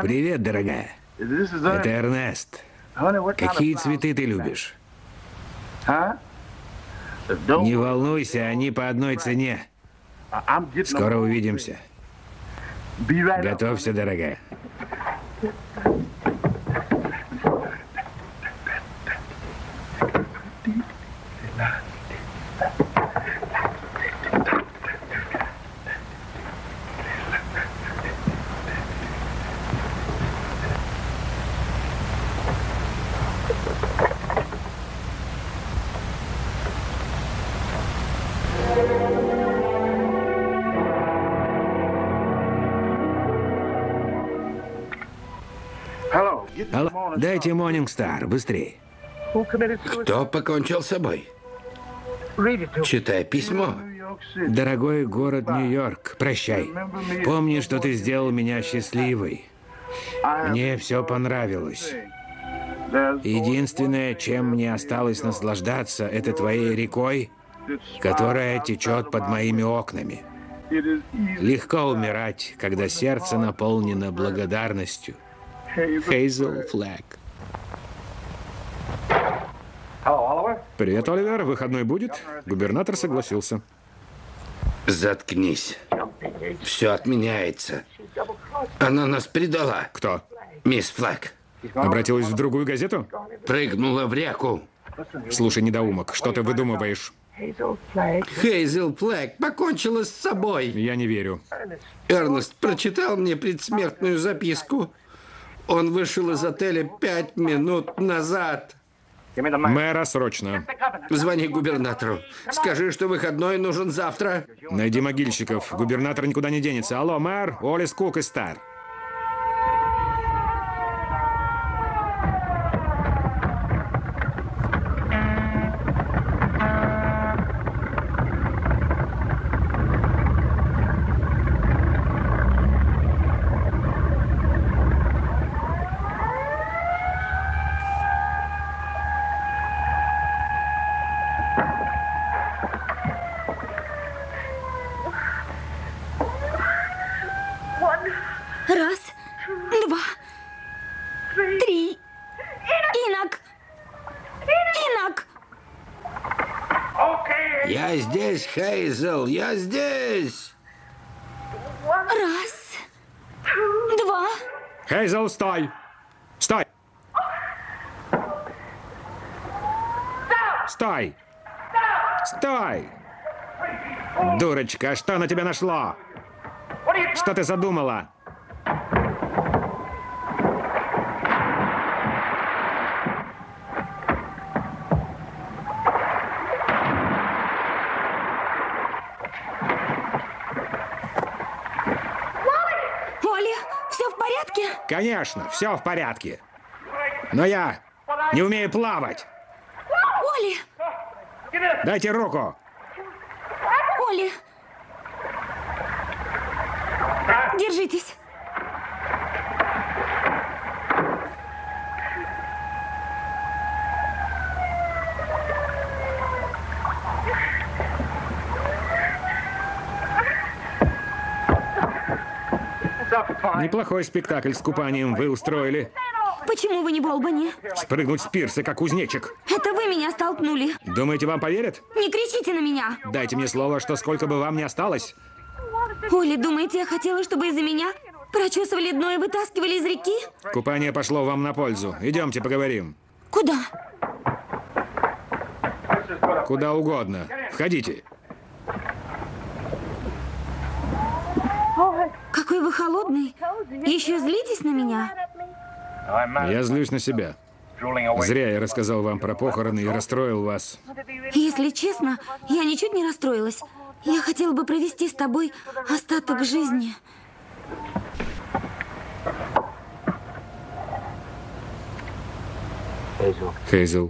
Привет, дорогая. Это Эрнест. Какие цветы ты любишь? Не волнуйся, они по одной цене. Скоро увидимся. Готовься, дорогая. Алло, дайте Morning Star, быстрее. Кто покончил с собой? Читай письмо. Дорогой город Нью-Йорк, прощай. Помни, что ты сделал меня счастливой. Мне все понравилось. Единственное, чем мне осталось наслаждаться, это твоей рекой, которая течет под моими окнами. Легко умирать, когда сердце наполнено благодарностью. Хейзел Флэг. Привет, Оливер. Выходной будет? Губернатор согласился. Заткнись. Все отменяется. Она нас предала. Кто? Мисс Флэг. Обратилась в другую газету? Прыгнула в реку. Слушай, недоумок, что ты выдумываешь? Хейзел Флэг покончила с собой. Я не верю. Эрнест прочитал мне предсмертную записку. Он вышел из отеля 5 минут назад. Мэра, срочно. Звони губернатору. Скажи, что выходной нужен завтра. Найди могильщиков. Губернатор никуда не денется. Алло, мэр, Олис Кук и Стар. Раз, два, три. Инок! Инок! Я здесь, Хейзел, я здесь. Раз, два. Хейзел, стой! Стой! Стой! Стой! Дурочка, что на тебя нашло? Что ты задумала? Оля, все в порядке? Конечно, все в порядке. Но я не умею плавать. Оля! Дайте руку. Оля! Держитесь. Неплохой спектакль с купанием вы устроили. Почему вы не в Олбани? Спрыгнуть с пирса, как кузнечик. Это вы меня столкнули. Думаете, вам поверят? Не кричите на меня. Дайте мне слово, что сколько бы вам ни осталось. Оля, думаете, я хотела, чтобы из-за меня прочесывали дно и вытаскивали из реки? Купание пошло вам на пользу. Идемте поговорим. Куда? Куда угодно. Входите. Какой вы холодный. Еще злитесь на меня? Я злюсь на себя. Зря я рассказал вам про похороны и расстроил вас. Если честно, я ничуть не расстроилась. Я хотела бы провести с тобой остаток жизни. Хейзел,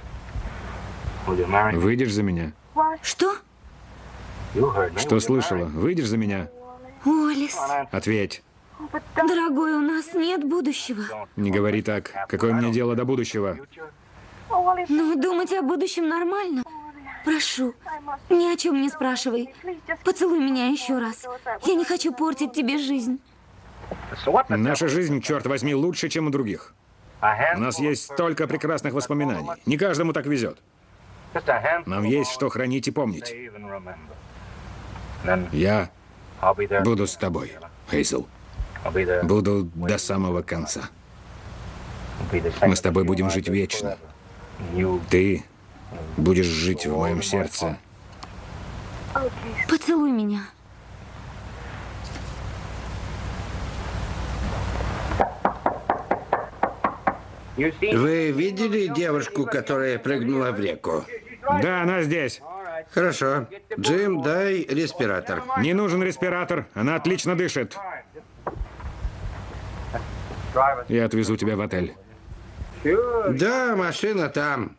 выйдешь за меня? Что? Что слышала? Выйдешь за меня? Уоллес, Ответь. дорогой, у нас нет будущего. Не говори так. Какое мне дело до будущего? Но думать о будущем нормально. Прошу, ни о чем не спрашивай. Поцелуй меня еще раз. Я не хочу портить тебе жизнь. Наша жизнь, черт возьми, лучше, чем у других. У нас есть столько прекрасных воспоминаний. Не каждому так везет. Нам есть что хранить и помнить. Я буду с тобой, Хейзел. Буду до самого конца. Мы с тобой будем жить вечно. Ты будешь жить в моем сердце. Поцелуй меня. Вы видели девушку, которая прыгнула в реку? Да, она здесь. Хорошо. Джим, дай респиратор. Не нужен респиратор. Она отлично дышит. Я отвезу тебя в отель. Да, машина там.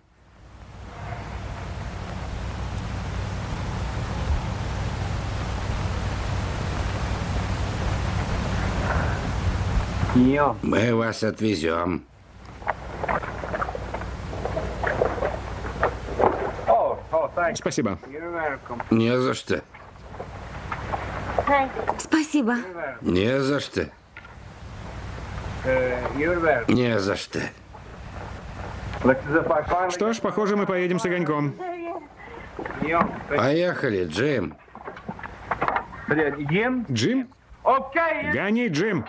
Мы вас отвезем. Спасибо. Не за что. Спасибо. Не за что. Не за что. Что ж, похоже, мы поедем с огоньком. Поехали, Джим. Джим? Гони, Джим.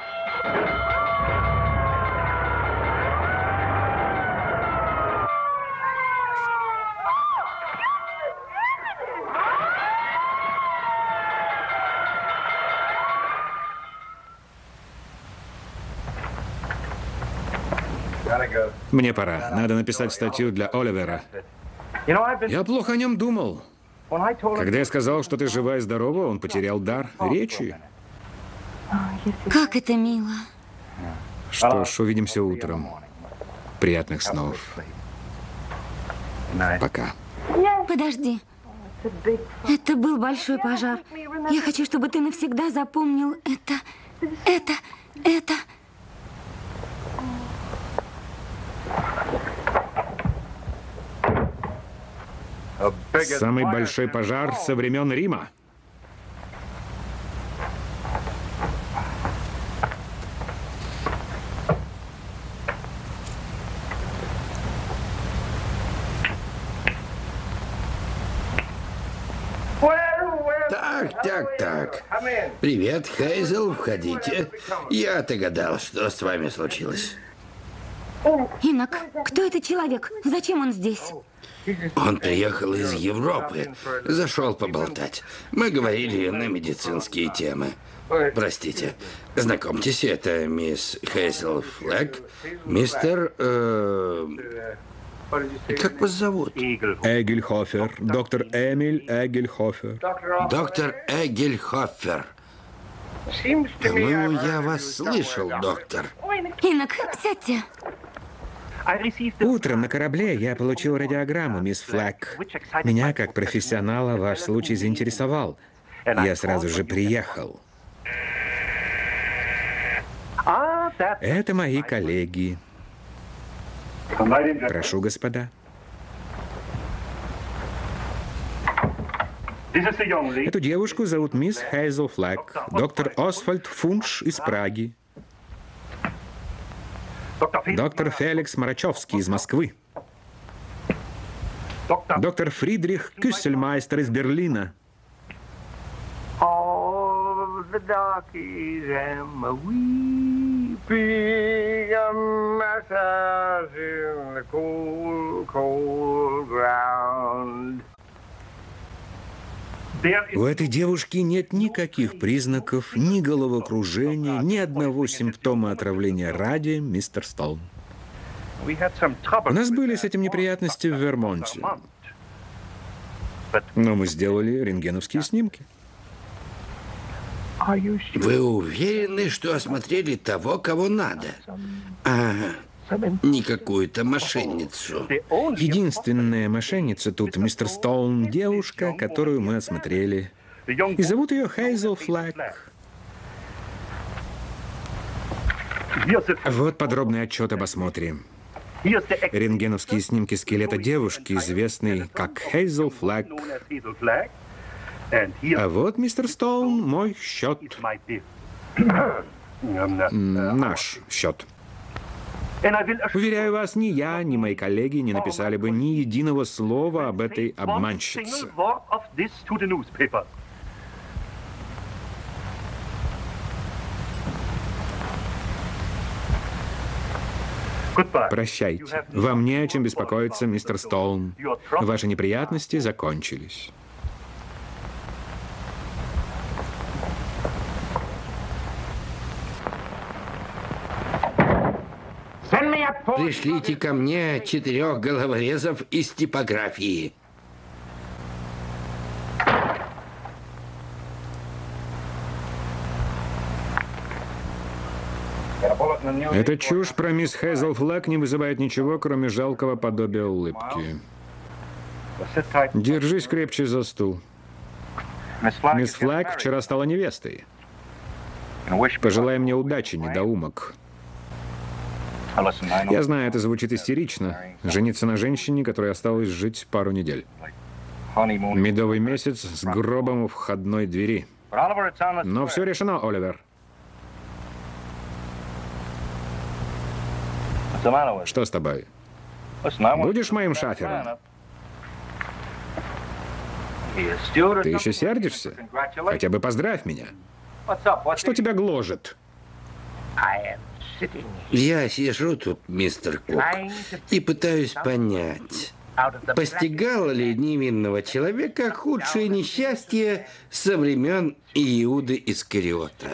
Мне пора. Надо написать статью для Оливера. Я плохо о нем думал. Когда я сказал, что ты жива и здорова, он потерял дар речи. Как это мило. Что ж, увидимся утром. Приятных снов. Пока. Подожди. Это был большой пожар. Я хочу, чтобы ты навсегда запомнил это. Самый большой пожар со времен Рима. Так. Привет, Хейзел, входите. Я догадал, что с вами случилось. Инок, кто этот человек? Зачем он здесь? Он приехал из Европы. Зашел поболтать. Мы говорили на медицинские темы. Простите. Знакомьтесь, это мисс Хейзел Флэг. Мистер... Как вас зовут? Эгельхофер. Доктор Эмиль Эгельхофер. Доктор Эгельхофер. По-моему, я вас слышал, доктор. Инок, сядьте. Утром на корабле я получил радиограмму, мисс Флэг. Меня, как профессионала, ваш случай заинтересовал. Я сразу же приехал. Это мои коллеги. Прошу, господа. Эту девушку зовут мисс Хейзел Флэг, доктор Освальд Фунш из Праги. Доктор Феликс Марачевский из Москвы. Доктор Фридрих Кюссельмайстер из Берлина. У этой девушки нет никаких признаков, ни головокружения, ни одного симптома отравления радием, мистер Стоун. У нас были с этим неприятности в Вермонте. Но мы сделали рентгеновские снимки. Вы уверены, что осмотрели того, кого надо? А не какую-то мошенницу? Единственная мошенница тут, мистер Стоун, девушка, которую мы осмотрели. И зовут ее Хейзел Флэг. Вот подробный отчет об осмотре. Рентгеновские снимки скелета девушки, известной как Хейзел Флэг. А вот, мистер Стоун, мой счет. Наш счет. Уверяю вас, ни я, ни мои коллеги не написали бы ни единого слова об этой обманщице. Прощайте. Вам не о чем беспокоиться, мистер Стоун. Ваши неприятности закончились. Пришлите ко мне 4 головорезов из типографии. Эта чушь про мисс Хейзел Флэг не вызывает ничего, кроме жалкого подобия улыбки. Держись крепче за стул. Мисс Флэг вчера стала невестой. Пожелай мне удачи, недоумок. Я знаю, это звучит истерично. Жениться на женщине, которой осталось жить пару недель. Медовый месяц с гробом у входной двери. Но все решено, Оливер. Что с тобой? Будешь моим шафером? Ты еще сердишься? Хотя бы поздравь меня. Что тебя гложет? Я сижу тут, мистер Кук, и пытаюсь понять, постигало ли невинного человека худшее несчастье со времен Иуды Искариота.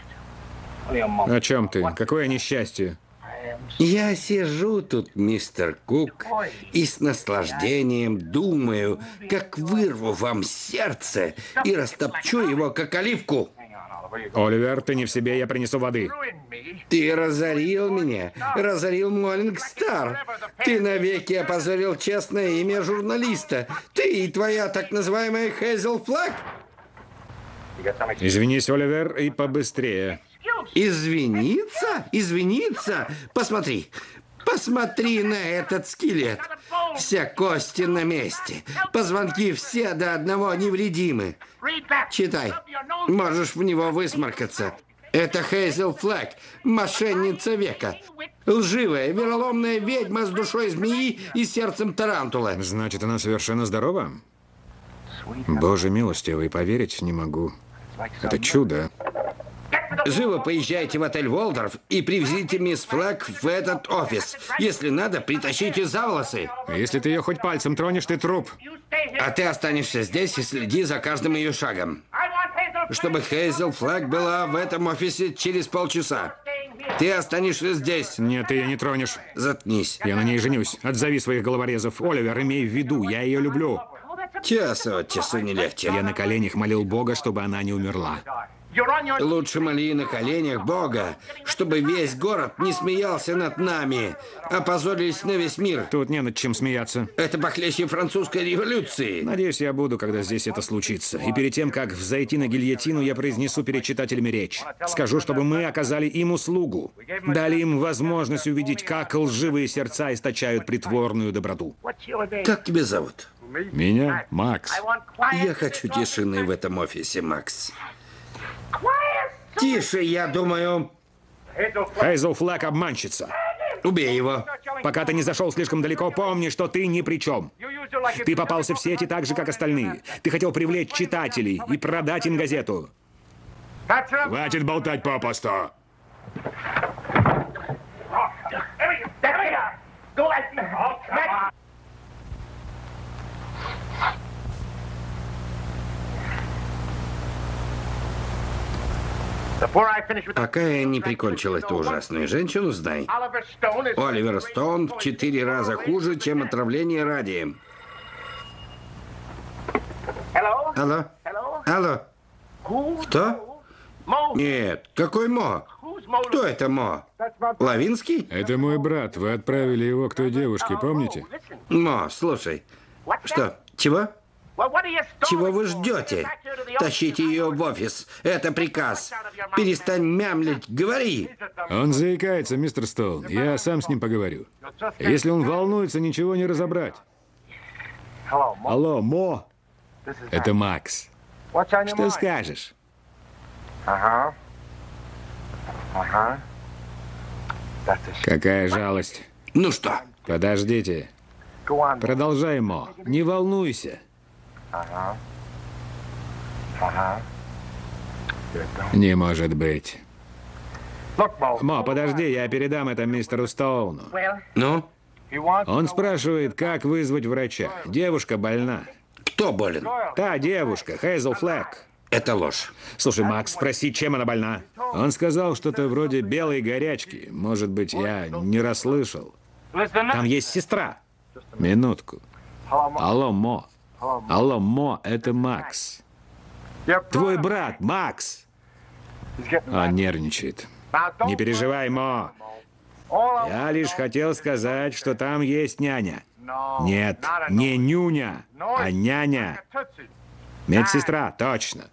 О чем ты? Какое несчастье? Я сижу тут, мистер Кук, и с наслаждением думаю, как вырву вам сердце и растопчу его, как оливку. Оливер, ты не в себе, я принесу воды. Ты разорил меня, разорил Morning Star. Ты навеки опозорил честное имя журналиста. Ты и твоя так называемая Хейзел Флэг. Извинись, Оливер, и побыстрее. Извиниться? Извиниться? Посмотри. Посмотри на этот скелет. Все кости на месте. Позвонки все до одного невредимы. Читай. Можешь в него высморкаться. Это Хейзел Флэг, мошенница века. Лживая, вероломная ведьма с душой змеи и сердцем тарантула. Значит, она совершенно здорова? Боже милостивый, поверить не могу. Это чудо. Живо поезжайте в отель Уолдорф и привезите мисс Флэг в этот офис. Если надо, притащите за волосы. Если ты ее хоть пальцем тронешь, ты труп. А ты останешься здесь и следи за каждым ее шагом. Чтобы Хейзел Флэг была в этом офисе через полчаса. Ты останешься здесь. Нет, ты ее не тронешь. Заткнись. Я на ней женюсь. Отзови своих головорезов. Оливер, имей в виду, я ее люблю. Час от часу не легче. Я на коленях молил Бога, чтобы она не умерла. Лучше моли на коленях Бога, чтобы весь город не смеялся над нами, опозорились на весь мир. Тут не над чем смеяться. Это похлеще французской революции. Надеюсь, я буду, когда здесь это случится. И перед тем, как взойти на гильотину, я произнесу перед читателями речь. Скажу, чтобы мы оказали им услугу. Дали им возможность увидеть, как лживые сердца источают притворную доброту. Как тебя зовут? Меня? Макс. Я хочу тишины в этом офисе, Макс. Тише, я думаю. Хейзел Флэг обманщица. Убей его. Пока ты не зашел слишком далеко, помни, что ты ни при чем. Ты попался в сети так же, как остальные. Ты хотел привлечь читателей и продать им газету. Хватит болтать попусту. Пока я не прикончил эту ужасную женщину, знай. Оливер Стоун в 4 раза хуже, чем отравление радием. Алло? Алло? Кто? Нет, какой Мо? Кто это Мо? Лавинский? Это мой брат. Вы отправили его к той девушке, помните? Мо, слушай. Что? Чего? Чего вы ждете? Тащите ее в офис. Это приказ. Перестань мямлить. Говори. Он заикается, мистер Стоун. Я сам с ним поговорю. Если он волнуется, ничего не разобрать. Алло, Мо. Это Макс. Что скажешь? Какая жалость. Ну что? Подождите. Продолжай, Мо. Не волнуйся. Не может быть. Мо, подожди, я передам это мистеру Стоуну. Ну? Он спрашивает, как вызвать врача. Девушка больна. Кто болен? Та девушка, Хейзел Флэк. Это ложь. Слушай, Макс, спроси, чем она больна. Он сказал что-то вроде белой горячки. Может быть, я не расслышал. Там есть сестра. Минутку. Алло, Мо. Алло, Мо, это Макс. Твой брат, Макс. Он нервничает. Не переживай, Мо. Я лишь хотел сказать, что там есть няня. Нет, не нюня, а няня. Медсестра, точно.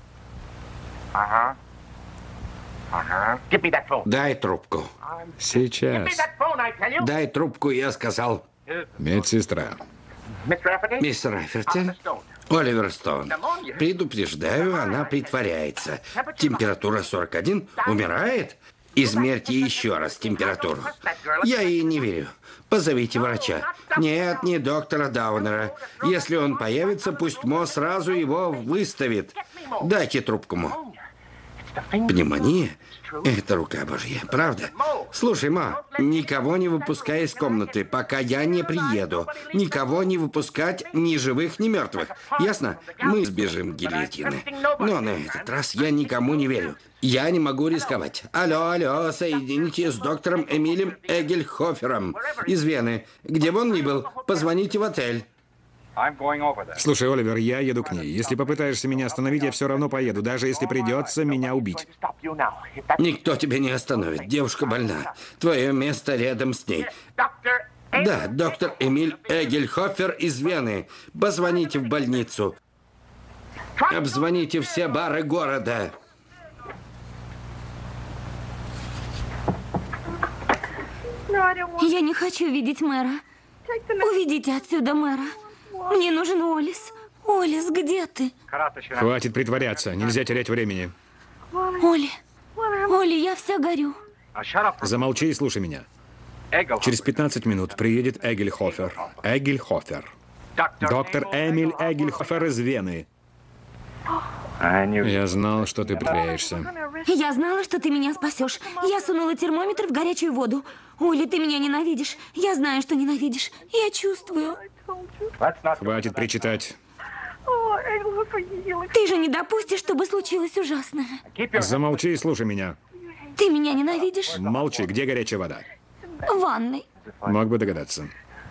Дай трубку. Сейчас. Дай трубку, я сказал. Медсестра. Мистер Раферти, Оливер Стоун. Предупреждаю, она притворяется. Температура 41, умирает. Измерьте еще раз температуру. Я ей не верю. Позовите врача. Нет, не доктора Даунера. Если он появится, пусть Мо сразу его выставит. Дайте трубку, Мо. Пневмония? Это рука Божья, правда? Слушай, Мо, никого не выпускай из комнаты, пока я не приеду. Никого не выпускать ни живых, ни мертвых. Ясно? Мы сбежим гильотины. Но на этот раз я никому не верю. Я не могу рисковать. Алло, алло, соедините с доктором Эмилем Эгельхофером из Вены. Где бы он ни был, позвоните в отель. Слушай, Оливер, я еду к ней. Если попытаешься меня остановить, я все равно поеду, даже если придется меня убить. Никто тебя не остановит. Девушка больна. Твое место рядом с ней. Да, доктор Эмиль Эгельхофер из Вены. Позвоните в больницу. Обзвоните все бары города. Я не хочу видеть мэра. Уведите отсюда мэра. Мне нужен Олис. Олис, где ты? Хватит притворяться, нельзя терять времени. Оли, Оли, я вся горю. Замолчи и слушай меня. Через 15 минут приедет Эгельхофер. Эгельхофер. Доктор Эмиль Эгельхофер из Вены. Я знал, что ты притворяешься. Я знала, что ты меня спасешь. Я сунула термометр в горячую воду. Оли, ты меня ненавидишь. Я знаю, что ненавидишь. Я чувствую. Хватит причитать. Ты же не допустишь, чтобы случилось ужасное. Замолчи и слушай меня. Ты меня ненавидишь? Молчи, где горячая вода? В ванной. Мог бы догадаться.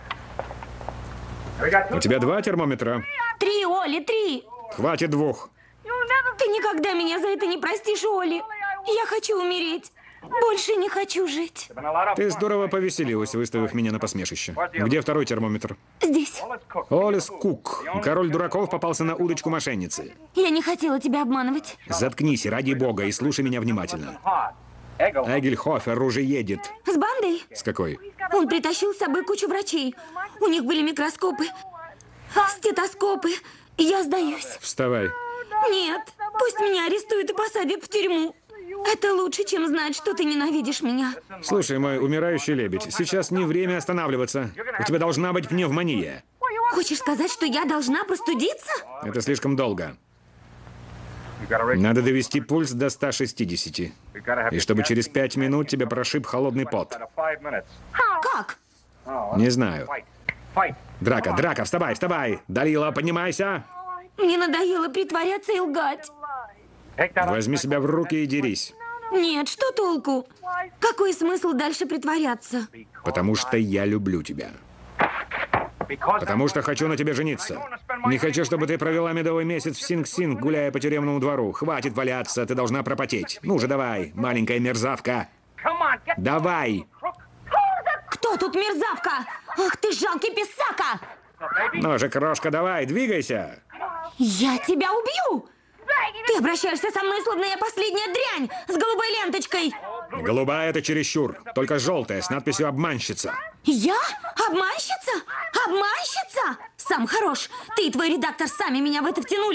У тебя 2 термометра? 3, Оли, 3. Хватит 2. Ты никогда меня за это не простишь, Оли. Я хочу умереть. Больше не хочу жить. Ты здорово повеселилась, выставив меня на посмешище. Где 2-й термометр? Здесь. Олис Кук. Король дураков попался на удочку мошенницы. Я не хотела тебя обманывать. Заткнись, ради бога, и слушай меня внимательно. Эгельхофер уже едет. С бандой? С какой? Он притащил с собой кучу врачей. У них были микроскопы, стетоскопы. Я сдаюсь. Вставай. Нет, пусть меня арестуют и посадят в тюрьму. Это лучше, чем знать, что ты ненавидишь меня. Слушай, мой умирающий лебедь, сейчас не время останавливаться. У тебя должна быть пневмония. Хочешь сказать, что я должна простудиться? Это слишком долго. Надо довести пульс до 160. И чтобы через 5 минут тебя прошиб холодный пот. Как? Не знаю. Драка, драка, вставай, вставай! Далила, поднимайся! Мне надоело притворяться и лгать. Возьми себя в руки и дерись. Нет, что толку? Какой смысл дальше притворяться? Потому что я люблю тебя. Потому что хочу на тебе жениться. Не хочу, чтобы ты провела медовый месяц в Синг-Синг, гуляя по тюремному двору. Хватит валяться, ты должна пропотеть. Ну же, давай, маленькая мерзавка. Давай! Кто тут мерзавка? Ах ты жалкий писака! Ну же, крошка, давай, двигайся. Я тебя убью! Ты обращаешься со мной, словно я последняя дрянь с голубой ленточкой. Голубая — это чересчур. Только желтая, с надписью «Обманщица». Я? Обманщица? Обманщица? Сам хорош. Ты и твой редактор сами меня в это втянули.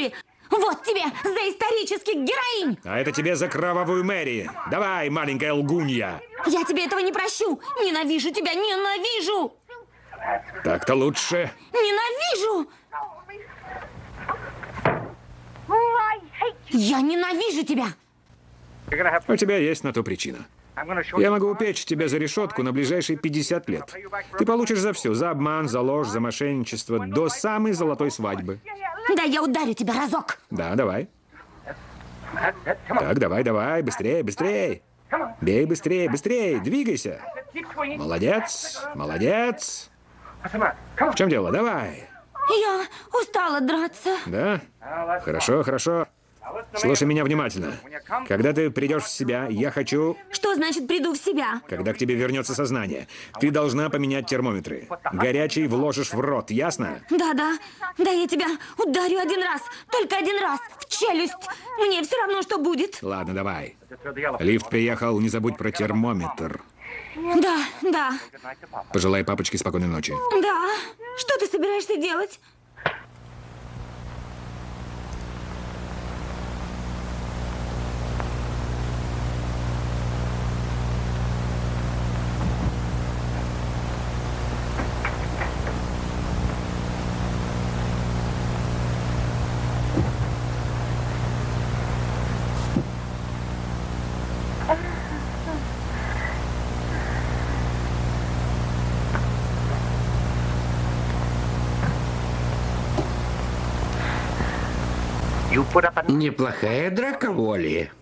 Вот тебе за исторических героинь! А это тебе за кровавую Мэри. Давай, маленькая лгунья. Я тебе этого не прощу! Ненавижу тебя, ненавижу! Так-то лучше. Ненавижу! Я ненавижу тебя! У тебя есть на то причина. Я могу упечь тебя за решетку на ближайшие 50 лет. Ты получишь за все. За обман, за ложь, за мошенничество. До самой золотой свадьбы. Да, я ударю тебя разок! Да, давай. Так, давай, быстрее, быстрее. Бей быстрее, быстрее, двигайся. Молодец, молодец. В чем дело? Давай. Я устала драться. Да? Хорошо, хорошо. Слушай меня внимательно. Когда ты придешь в себя, я хочу... Что значит приду в себя? Когда к тебе вернется сознание, ты должна поменять термометры. Горячий вложишь в рот, ясно? Да, я тебя ударю один раз. Только один раз. В челюсть. Мне все равно, что будет. Ладно, давай. Лифт приехал, не забудь про термометр. Да. Пожелай папочке спокойной ночи. Да. Что ты собираешься делать? Неплохая драка, Уолли.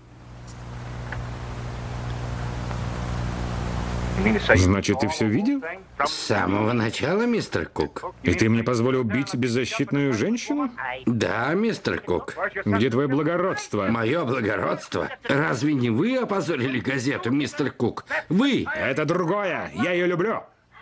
Значит, ты все видел? С самого начала, мистер Кук. И ты мне позволил убить беззащитную женщину? Да, мистер Кук. Где твое благородство? Мое благородство? Разве не вы опозорили газету, мистер Кук? Вы! Это другое. Я ее люблю.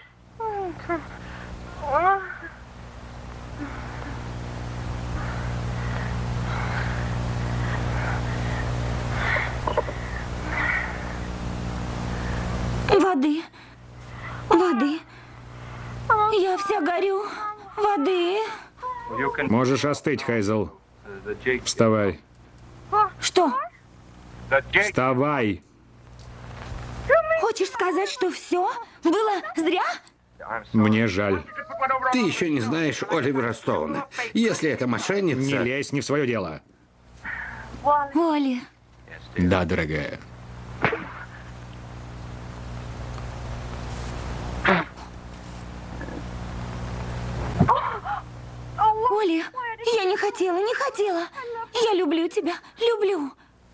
Воды. Я вся горю. Воды. Можешь остыть, Хейзел. Вставай. Что? Вставай. Хочешь сказать, что все было зря? Мне жаль. Ты еще не знаешь Оливера Стоуна. Если это мошенница... Не лезь не в свое дело. Оли. Да, дорогая. Оли, я не хотела. Я люблю тебя, люблю.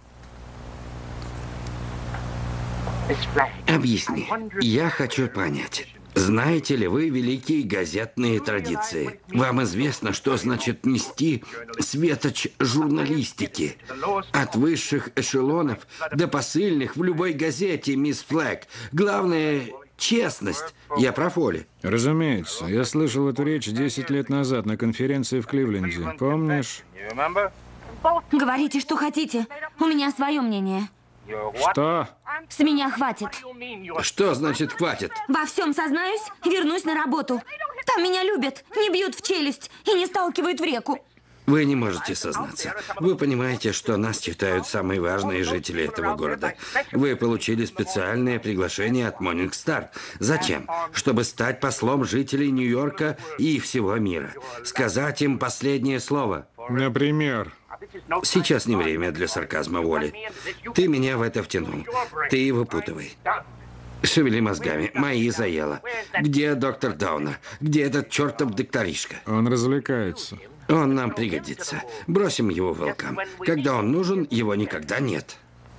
Объясни. Я хочу понять. Знаете ли вы великие газетные традиции? Вам известно, что значит нести светоч журналистики? От высших эшелонов до посыльных в любой газете, мисс Флэг. Главное – честность. Я прав, Оли? Разумеется. Я слышал эту речь 10 лет назад на конференции в Кливленде. Помнишь? Говорите, что хотите. У меня свое мнение. Что? С меня хватит. Что значит «хватит»? Во всем сознаюсь, вернусь на работу. Там меня любят, не бьют в челюсть и не сталкивают в реку. Вы не можете сознаться. Вы понимаете, что нас читают самые важные жители этого города. Вы получили специальное приглашение от Morning Star. Зачем? Чтобы стать послом жителей Нью-Йорка и всего мира. Сказать им последнее слово. Например? Сейчас не время для сарказма, Уолли. Ты меня в это втянул. Ты и выпутывай. Шевели мозгами. Мои заело. Где доктор Даунер? Где этот чертов докторишка? Он развлекается. Он нам пригодится. Бросим его волкам. Когда он нужен, его никогда нет.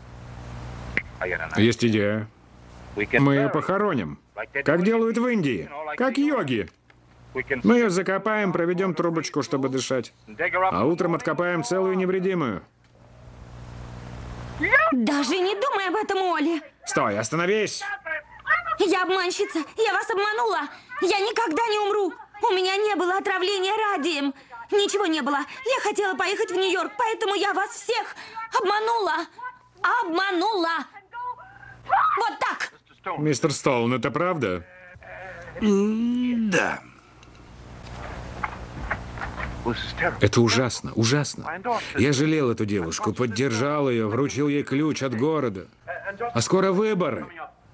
Есть идея. Мы ее похороним. Как делают в Индии. Как йоги. Мы ее закопаем, проведем трубочку, чтобы дышать. А утром откопаем целую невредимую. Даже не думай об этом, Оли. Стой, остановись! Я обманщица, я вас обманула. Я никогда не умру. У меня не было отравления радием. Ничего не было. Я хотела поехать в Нью-Йорк, поэтому я вас всех обманула. Обманула. Вот так. Мистер Стоун, это правда? Да. Это ужасно, ужасно. Я жалел эту девушку, поддержал ее, вручил ей ключ от города. А скоро выборы.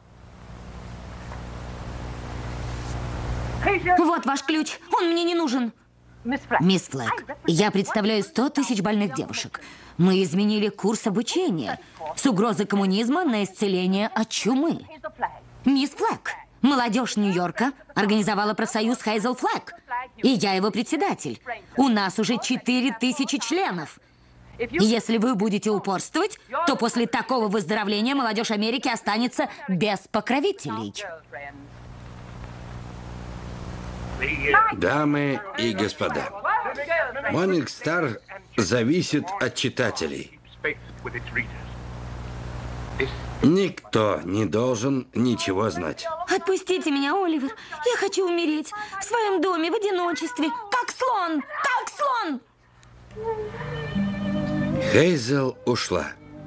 Вот ваш ключ. Он мне не нужен. Мисс Флэг, я представляю 100 тысяч больных девушек. Мы изменили курс обучения с угрозы коммунизма на исцеление от чумы. Мисс Флэг, молодежь Нью-Йорка организовала профсоюз Хейзел Флэг. И я его председатель. У нас уже 4000 членов. Если вы будете упорствовать, то после такого выздоровления молодежь Америки останется без покровителей. Дамы и господа, Morning Star зависит от читателей. Никто не должен ничего знать. Отпустите меня, Оливер. Я хочу умереть в своем доме в одиночестве, как слон, как слон. Хейзел ушла.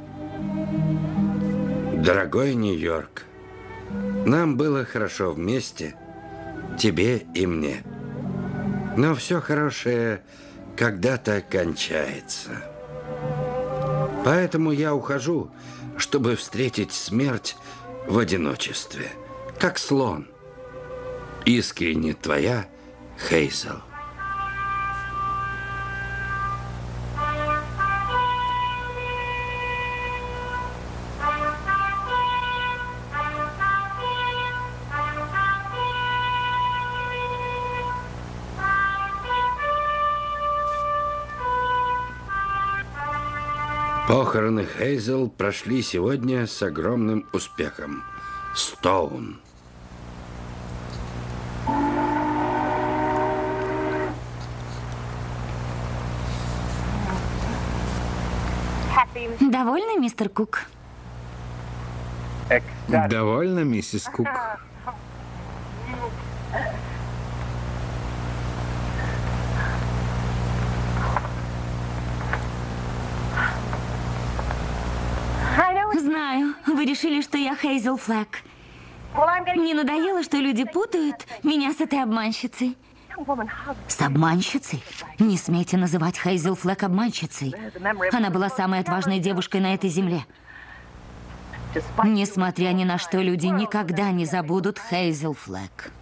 Дорогой Нью-Йорк, нам было хорошо вместе, тебе и мне. Но все хорошее когда-то кончается. Поэтому я ухожу, чтобы встретить смерть в одиночестве, как слон. Искренне твоя, Хейзел. Похороны Хейзел прошли сегодня с огромным успехом. Стоун. Довольны, мистер Кук? Довольно, миссис Кук? Знаю, вы решили, что я Хейзел Флэг. Мне надоело, что люди путают меня с этой обманщицей. С обманщицей? Не смейте называть Хейзел Флэг обманщицей. Она была самой отважной девушкой на этой земле. Несмотря ни на что, люди никогда не забудут Хейзел Флэг.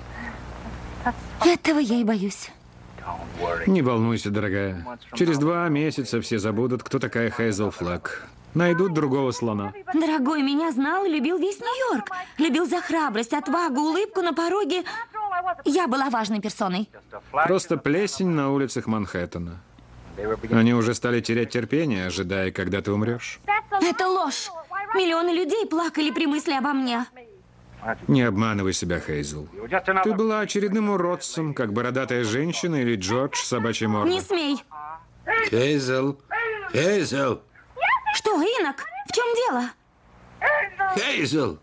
Этого я и боюсь. Не волнуйся, дорогая. Через 2 месяца все забудут, кто такая Хейзел Флэг. Найдут другого слона. Дорогой, меня знал и любил весь Нью-Йорк. Любил за храбрость, отвагу, улыбку на пороге. Я была важной персоной. Просто плесень на улицах Манхэттена. Они уже стали терять терпение, ожидая, когда ты умрешь. Это ложь. Миллионы людей плакали при мысли обо мне. Не обманывай себя, Хейзел. Ты была очередным уродцем, как бородатая женщина или Джордж собачья морда. Не смей. Хейзел! Хейзел! Что, Инок? В чем дело? Хейзел!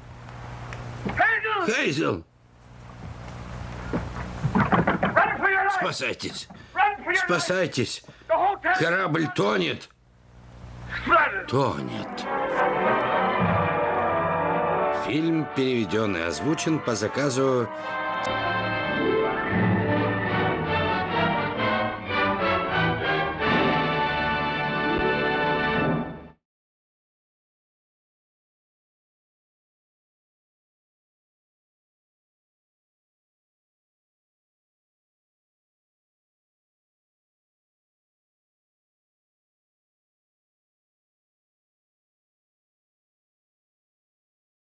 Хейзел! Спасайтесь! Спасайтесь! Корабль тонет! Тонет! Фильм переведен и озвучен по заказу